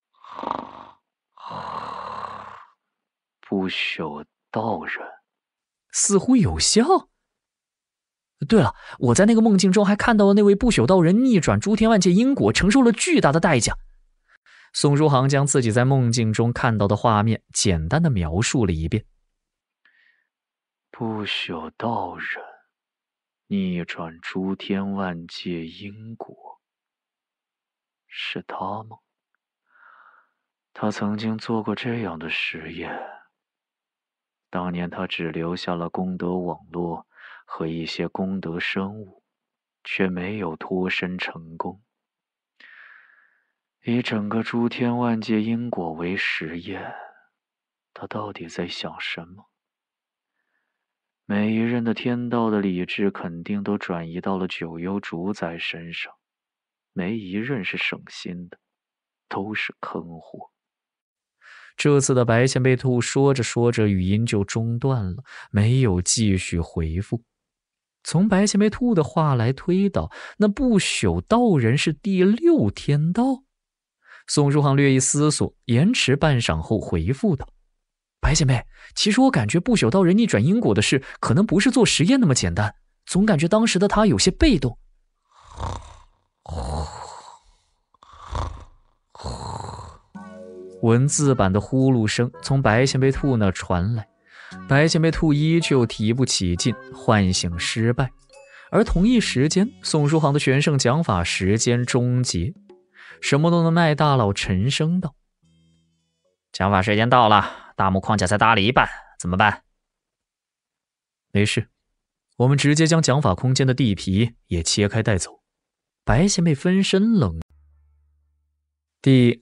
不朽道人
似乎有效。对了，我在那个梦境中还看到了那位不朽道人逆转诸天万界因果，承受了巨大的代价。宋书航将自己在梦境中看到的画面简单的描述了一遍。
不朽道人逆转诸天万界因果，是他吗？他曾经做过这样的实验。当年他只留下了功德网络和一些功德生物，却没有脱身成功。以整个诸天万界因果为实验，他到底在想什么？每一任的天道的理智肯定都转移到了九幽主宰身上，没一任是省心的，都是坑货。
这次的白前辈兔说着说着语音就中断了，没有继续回复。从白前辈兔的话来推导，那不朽道人是第6天道。宋书航略一思索，延迟半晌后回复道：白前辈，其实我感觉不朽道人逆转因果的事可能不是做实验那么简单，总感觉当时的他有些被动。文字版的呼噜声从白前辈兔那传来， 白前辈兔依旧提不起劲，唤醒失败。而同一时间，宋书航的玄圣讲法时间终结。什么都能卖大佬沉声道：“
讲法时间到了，大木框架才搭了一半，怎么办？”
没事，我们直接将讲法空间的地皮也切开带走。白前辈分身冷。第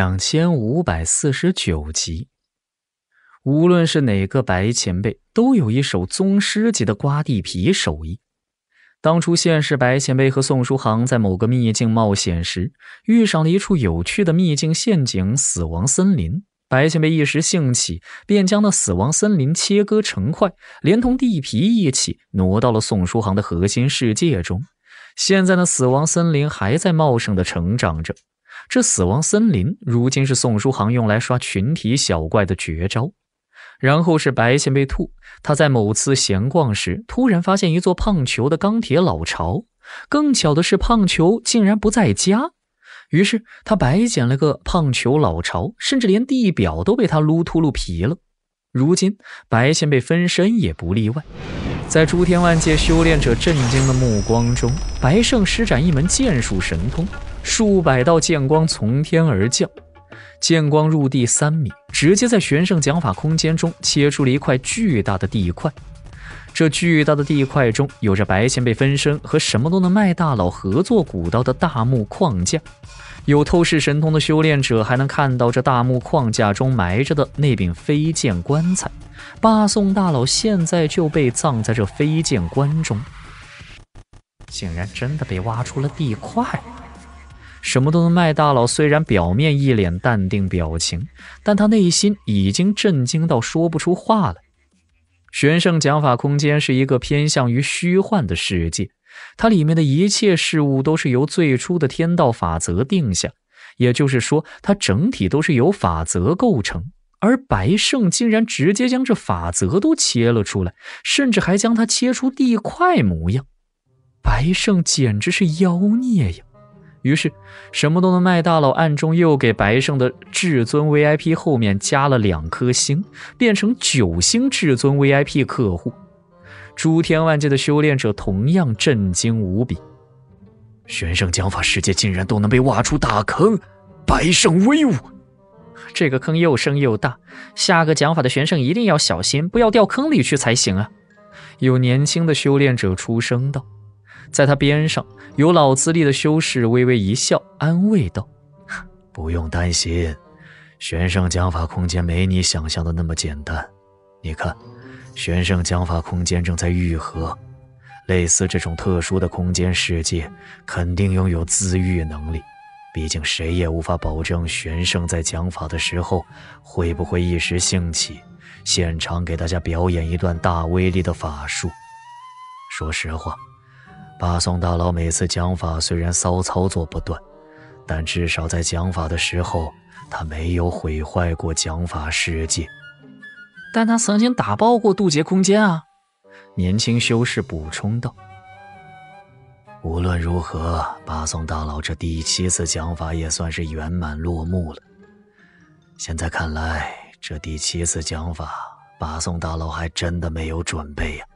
2549集。无论是哪个白前辈，都有一手宗师级的刮地皮手艺。当初现世白前辈和宋书航在某个秘境冒险时，遇上了一处有趣的秘境陷阱——死亡森林。白前辈一时兴起，便将那死亡森林切割成块，连同地皮一起挪到了宋书航的核心世界中。现在那死亡森林还在茂盛地成长着。这死亡森林如今是宋书航用来刷群体小怪的绝招。然后是白前辈兔，他在某次闲逛时突然发现一座胖球的钢铁老巢，更巧的是胖球竟然不在家。于是他白捡了个胖球老巢，甚至连地表都被他撸秃噜皮了。如今白前辈分身也不例外。在诸天万界修炼者震惊的目光中，白胜施展一门剑术神通，数百道剑光从天而降，剑光入地3米，直接在玄圣讲法空间中切出了一块巨大的地块。这巨大的地块中有着白前辈分身和什么都能卖大佬合作古道的大木框架。有透视神通的修炼者还能看到这大木框架中埋着的那柄飞剑棺材。霸宋大佬现在就被葬在这飞剑棺中。竟然真的被挖出了地块。什么都能卖大佬虽然表面一脸淡定表情，但他内心已经震惊到说不出话来。玄圣讲法空间是一个偏向于虚幻的世界，它里面的一切事物都是由最初的天道法则定下，也就是说它整体都是由法则构成。而白胜竟然直接将这法则都切了出来，甚至还将它切出地块模样。白胜简直是妖孽呀！于是什么都能卖大佬暗中又给白胜的至尊 VIP 后面加了2颗星，变成9星至尊 VIP 客户。诸天万界的修炼者同样震惊无比。
玄圣讲法世界竟然都能被挖出大坑，白胜威武！
这个坑又深又大，下个讲法的玄圣一定要小心，不要掉坑里去才行啊！有年轻的修炼者出声道。在他边上有老资历的修士微微一笑，安慰道：“
不用担心，玄圣讲法空间没你想象的那么简单。你看，玄圣讲法空间正在愈合，类似这种特殊的空间世界，肯定拥有自愈能力。毕竟谁也无法保证玄圣在讲法的时候会不会一时兴起，现场给大家表演一段大威力的法术。说实话，霸宋大佬每次讲法虽然骚操作不断，但至少在讲法的时候，他没有毁坏过讲法世界。
但他曾经打爆过渡劫空间啊！”年轻修士补充道。
无论如何，霸宋大佬这第7次讲法也算是圆满落幕了。现在看来，这第7次讲法，霸宋大佬还真的没有准备呀。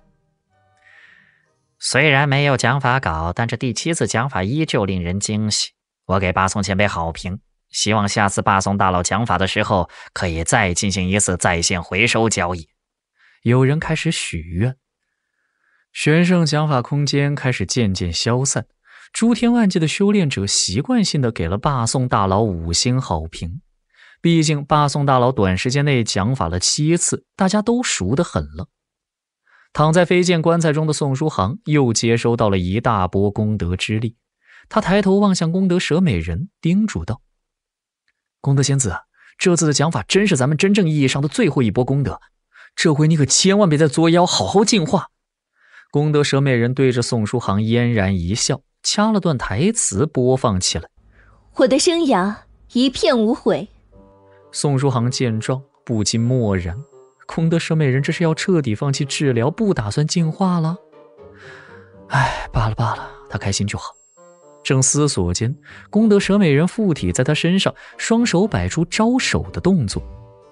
虽然没有讲法稿，但这第7次讲法依旧令人惊喜。我给霸宋前辈好评，希望下次霸宋大佬讲法的时候，可以再进行一次在线回收交易。
有人开始许愿。玄圣讲法空间开始渐渐消散，诸天万界的修炼者习惯性的给了霸宋大佬5星好评。毕竟霸宋大佬短时间内讲法了7次，大家都熟得很了。躺在飞剑棺材中的宋书航又接收到了一大波功德之力，他抬头望向功德蛇美人，叮嘱道：“功德仙子，这次的讲法真是咱们真正意义上的最后一波功德，这回你可千万别再作妖，好好进化。”功德蛇美人对着宋书航嫣然一笑，掐了段台词播放起来：“
我的生涯一片无悔。”
宋书航见状不禁默然，功德蛇美人这是要彻底放弃治疗，不打算进化了？哎，罢了罢了，他开心就好。正思索间，功德蛇美人附体在他身上，双手摆出招手的动作。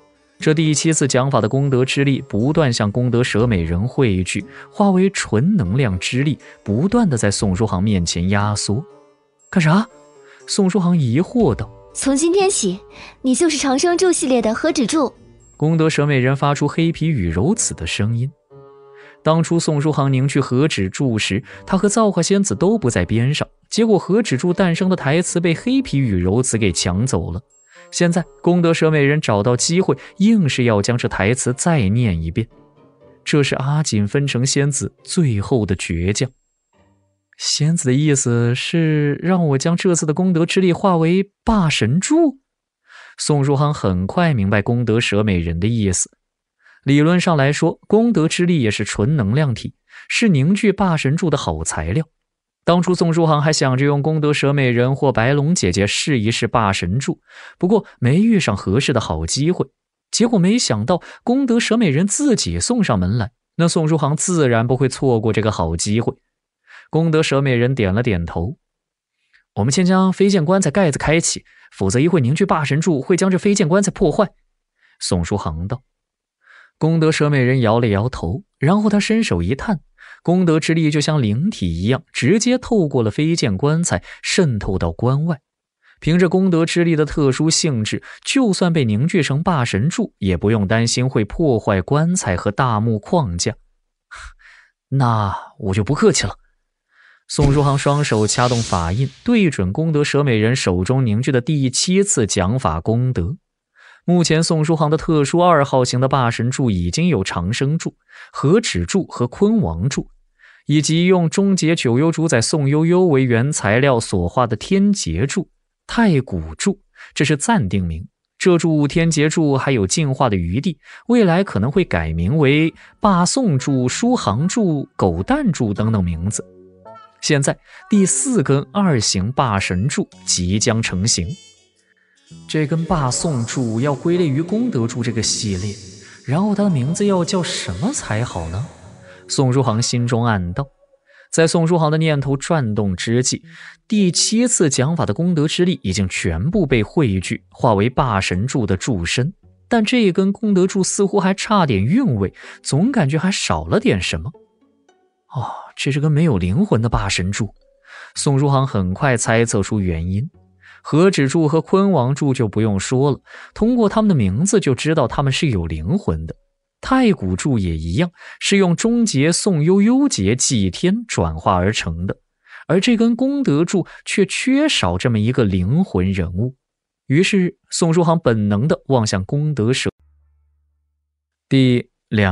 这第7次讲法的功德之力不断向功德舍美人汇聚，化为纯能量之力，不断的在宋书航面前压缩。干啥？宋书航疑惑道。
从今天起，你就是长生柱系列的何止柱。
功德舍美人发出黑皮与柔子的声音。当初宋书航凝聚何止柱时，他和造化仙子都不在边上，结果何止柱诞生的台词被黑皮与柔子给抢走了。现在功德舍美人找到机会，硬是要将这台词再念一遍。这是阿锦分成仙子最后的倔强。仙子的意思是让我将这次的功德之力化为霸神柱？宋书航很快明白功德舍美人的意思。理论上来说，功德之力也是纯能量体，是凝聚霸神柱的好材料。当初宋书航还想着用功德舍美人或白龙姐姐试一试霸神柱，不过没遇上合适的好机会。结果没想到功德舍美人自己送上门来，那宋书航自然不会错过这个好机会。功德舍美人点了点头。我们先将飞剑棺材盖子开启，否则一会凝聚霸神柱会将这飞剑棺材破坏。宋书航道。功德舍美人摇了摇头，然后他伸手一探，功德之力就像灵体一样，直接透过了飞剑棺材，渗透到关外。凭着功德之力的特殊性质，就算被凝聚成霸神柱，也不用担心会破坏棺材和大木框架。那我就不客气了。宋书航双手掐动法印，对准功德舍美人手中凝聚的第7次讲法功德。目前宋书航的特殊2号型的霸神柱已经有长生柱、何止柱和坤王柱，以及用终结九幽主宰宋悠悠为原材料所画的天劫柱、太古柱，这是暂定名。这柱天劫柱还有进化的余地，未来可能会改名为霸宋柱、书航柱、狗蛋柱等等名字。现在第4根2型霸神柱即将成型。这根霸宋柱要归类于功德柱这个系列，然后它的名字要叫什么才好呢？宋书航心中暗道。在宋书航的念头转动之际，第7次讲法的功德之力已经全部被汇聚，化为霸神柱的柱身。但这根功德柱似乎还差点韵味，总感觉还少了点什么。这是根没有灵魂的霸神柱。宋书航很快猜测出原因。何止柱和坤王柱就不用说了，通过他们的名字就知道他们是有灵魂的。太古柱也一样，是用终结宋悠悠劫祭天转化而成的，而这根功德柱却缺少这么一个灵魂人物。于是宋书航本能地望向功德舍。第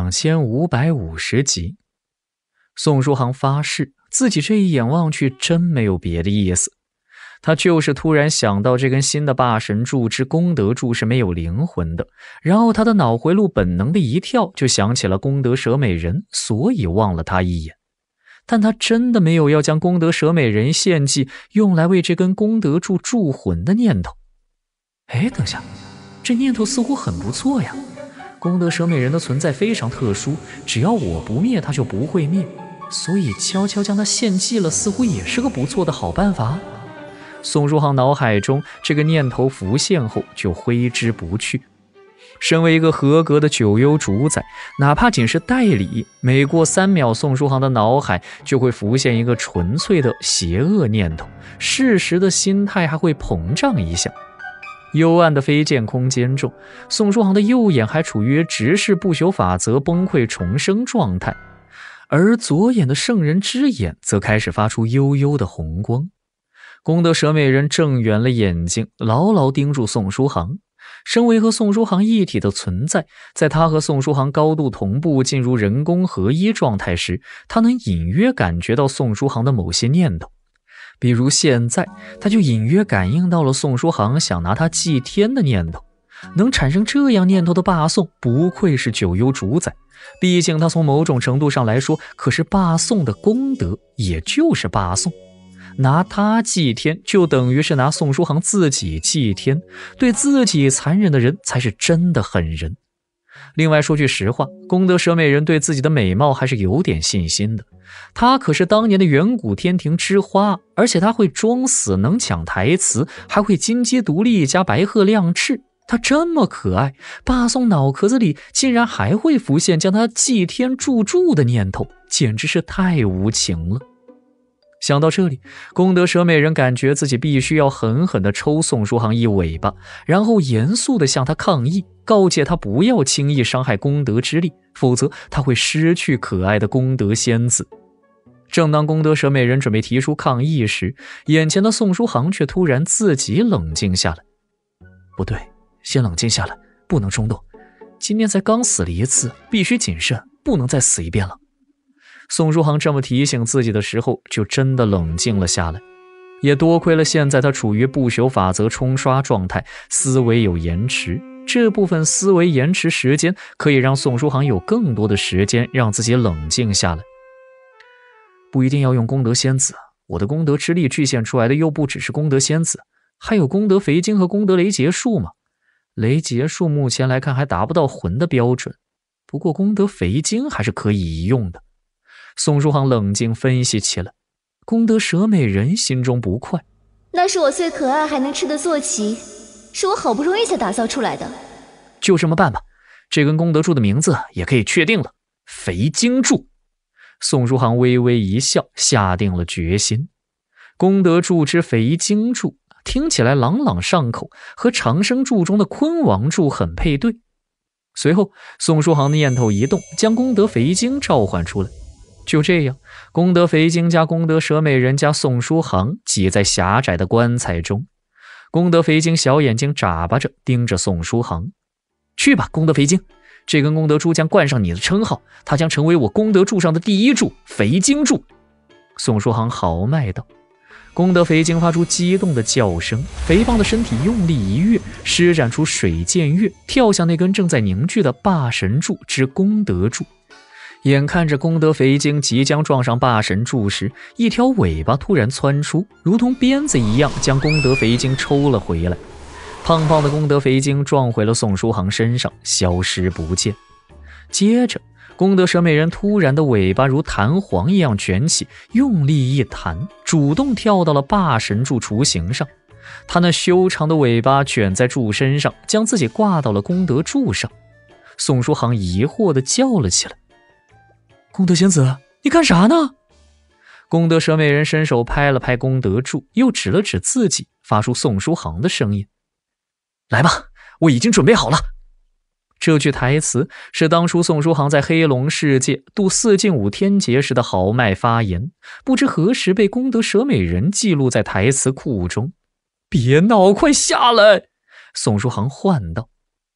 2550集。宋书航发誓自己这一眼望去真没有别的意思，他就是突然想到这根新的霸神柱之功德柱是没有灵魂的，然后他的脑回路本能的一跳，就想起了功德舍美人，所以望了他一眼。但他真的没有要将功德舍美人献祭，用来为这根功德柱铸魂的念头。等下，这念头似乎很不错呀。功德舍美人的存在非常特殊，只要我不灭，它就不会灭，所以悄悄将它献祭了，似乎也是个不错的好办法。宋书航脑海中这个念头浮现后就挥之不去。身为一个合格的九幽主宰，哪怕仅是代理，每过3秒，宋书航的脑海就会浮现一个纯粹的邪恶念头，适时的心态还会膨胀一下。幽暗的飞剑空间中，宋书航的右眼还处于直视不朽法则崩溃重生状态，而左眼的圣人之眼则开始发出幽幽的红光。功德舍美人正圆了眼睛，牢牢盯住宋书航。身为和宋书航一体的存在，在他和宋书航高度同步进入人工合一状态时，他能隐约感觉到宋书航的某些念头。比如现在，他就隐约感应到了宋书航想拿他祭天的念头。能产生这样念头的霸宋，不愧是九幽主宰，毕竟他从某种程度上来说，可是霸宋的功德，也就是霸宋。拿他祭天，就等于是拿宋书航自己祭天，对自己残忍的人才是真的狠人。另外说句实话，功德舍美人对自己的美貌还是有点信心的。她可是当年的远古天庭之花，而且她会装死，能抢台词，还会金鸡独立加白鹤亮翅， 他这么可爱，霸宋脑壳子里竟然还会浮现将他祭天铸柱的念头，简直是太无情了。想到这里，功德蛇美人感觉自己必须要狠狠地抽宋书航一尾巴，然后严肃地向他抗议，告诫他不要轻易伤害功德之力，否则他会失去可爱的功德仙子。正当功德蛇美人准备提出抗议时，眼前的宋书航却突然自己冷静下来。不对，先冷静下来，不能冲动。今天才刚死了一次，必须谨慎，不能再死一遍了。宋书航这么提醒自己的时候，就真的冷静了下来。也多亏了现在他处于不朽法则冲刷状态，思维有延迟，这部分思维延迟时间可以让宋书航有更多的时间让自己冷静下来。不一定要用功德仙子，我的功德之力具现出来的又不只是功德仙子，还有功德肥晶和功德雷结树嘛。雷结树目前来看还达不到魂的标准，不过功德肥晶还是可以一用的。宋书航冷静分析起来，功德蛇美人心中不快，
那是我最可爱还能吃的坐骑，是我好不容易才打造出来的。
就这么办吧，这根功德柱的名字也可以确定了，肥晶柱。宋书航微微一笑，下定了决心。功德柱之肥晶柱听起来朗朗上口，和长生柱中的坤王柱很配对。随后宋书航的念头一动，将功德肥晶召唤出来。就这样，功德肥晶加功德蛇美人加宋书航挤在狭窄的棺材中。功德肥晶小眼睛眨巴着盯着宋书航。去吧，功德肥晶，这根功德柱将冠上你的称号，它将成为我功德柱上的第一柱，肥晶柱。宋书航豪迈道。功德肥晶发出激动的叫声，肥胖的身体用力一跃，施展出水剑跃，跳向那根正在凝聚的霸神柱之功德柱。眼看着功德肥晶即将撞上霸神柱时，一条尾巴突然窜出，如同鞭子一样将功德肥晶抽了回来。胖胖的功德肥晶撞回了宋书航身上，消失不见。接着功德蛇美人突然的尾巴如弹簧一样卷起，用力一弹，主动跳到了霸神柱雏形上。她那修长的尾巴卷在柱身上，将自己挂到了功德柱上。宋书航疑惑地叫了起来：功德仙子，你干啥呢？功德蛇美人伸手拍了拍功德柱，又指了指自己，发出宋书航的声音：来吧，我已经准备好了。这句台词是当初宋书航在黑龙世界渡4进5天劫时的豪迈发言，不知何时被功德蛇美人记录在台词库中。别闹，快下来！宋书航唤道。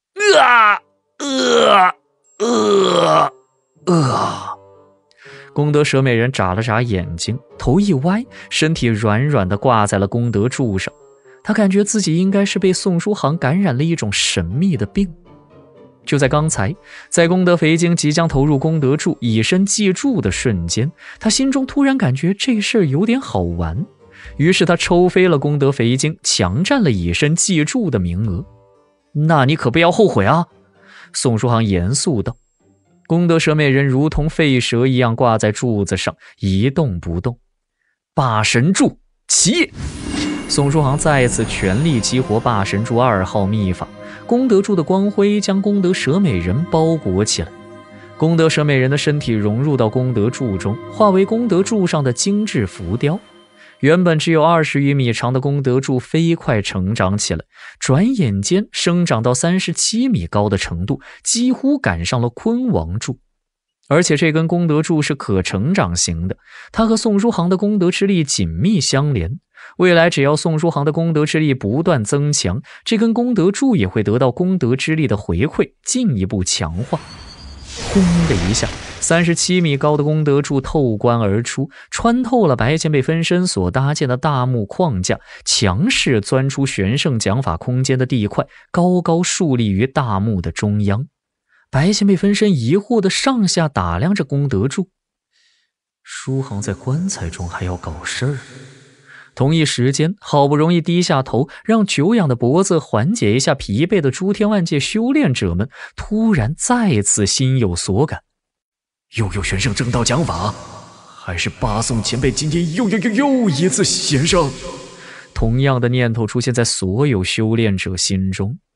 功德蛇美人眨了眨眼睛，头一歪，身体软软地挂在了功德柱上。他感觉自己应该是被宋书航感染了一种神秘的病。就在刚才，在功德肥晶即将投入功德柱以身祭柱的瞬间，他心中突然感觉这事儿有点好玩，于是他抽飞了功德肥晶，强占了以身祭柱的名额。那你可不要后悔啊！宋书航严肃道。功德蛇美人如同废蛇一样挂在柱子上，一动不动。霸神柱起！宋书航再次全力激活霸神柱2号秘法，功德柱的光辉将功德蛇美人包裹起来。功德蛇美人的身体融入到功德柱中，化为功德柱上的精致浮雕。原本只有20余米长的功德柱飞快成长起来，转眼间生长到37米高的程度，几乎赶上了坤王柱。而且这根功德柱是可成长型的，它和宋书航的功德之力紧密相连。未来只要宋书航的功德之力不断增强，这根功德柱也会得到功德之力的回馈，进一步强化。轰的一下，37米高的功德柱透关而出，穿透了白剑被分身所搭建的大木框架，强势钻出玄圣讲法空间的地块，高高竖立于大木的中央。白剑被分身疑惑地上下打量着功德柱，书航在棺材中还要搞事儿。同一时间，好不容易低下头让久仰的脖子缓解一下疲惫的诸天万界修炼者们，突然再次心有所感。
又有玄圣正道讲法，还是八宋前辈今天又一次显圣？
同样的念头出现在所有修炼者心中。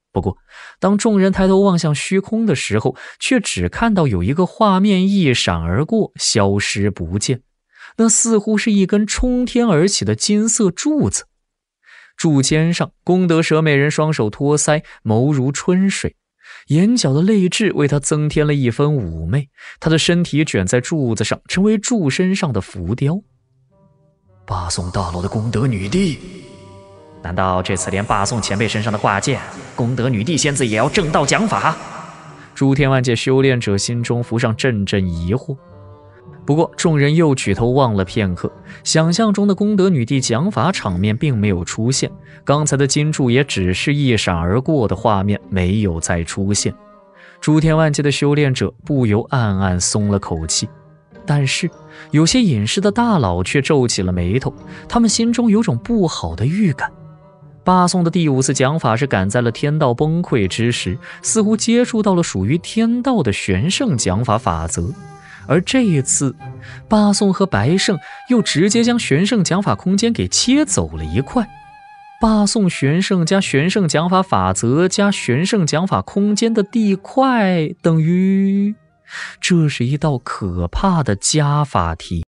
不过，当众人抬头望向虚空的时候，却只看到有一个画面一闪而过，消失不见。那似乎是一根冲天而起的金色柱子，柱尖上，功德蛇美人双手托腮，眸如春水，眼角的泪痣为她增添了一分妩媚。她的身体卷在柱子上，成为柱身上的浮雕。
八宋大佬的功德女帝，
难道这次连八宋前辈身上的挂件，功德女帝仙子也要正道讲法？
诸天万界修炼者心中浮上阵阵疑惑。不过众人又举头望了片刻，想象中的功德女帝讲法场面并没有出现，刚才的金柱也只是一闪而过的画面，没有再出现。诸天万界的修炼者不由暗暗松了口气，但是有些隐士的大佬却皱起了眉头，他们心中有种不好的预感。八宋的第5次讲法是赶在了天道崩溃之时，似乎接触到了属于天道的玄圣讲法法则，而这一次八宋和白胜又直接将玄圣讲法空间给切走了一块。八宋玄圣加玄圣讲法法则加玄圣讲法空间的地块，等于这是一道可怕的加法题。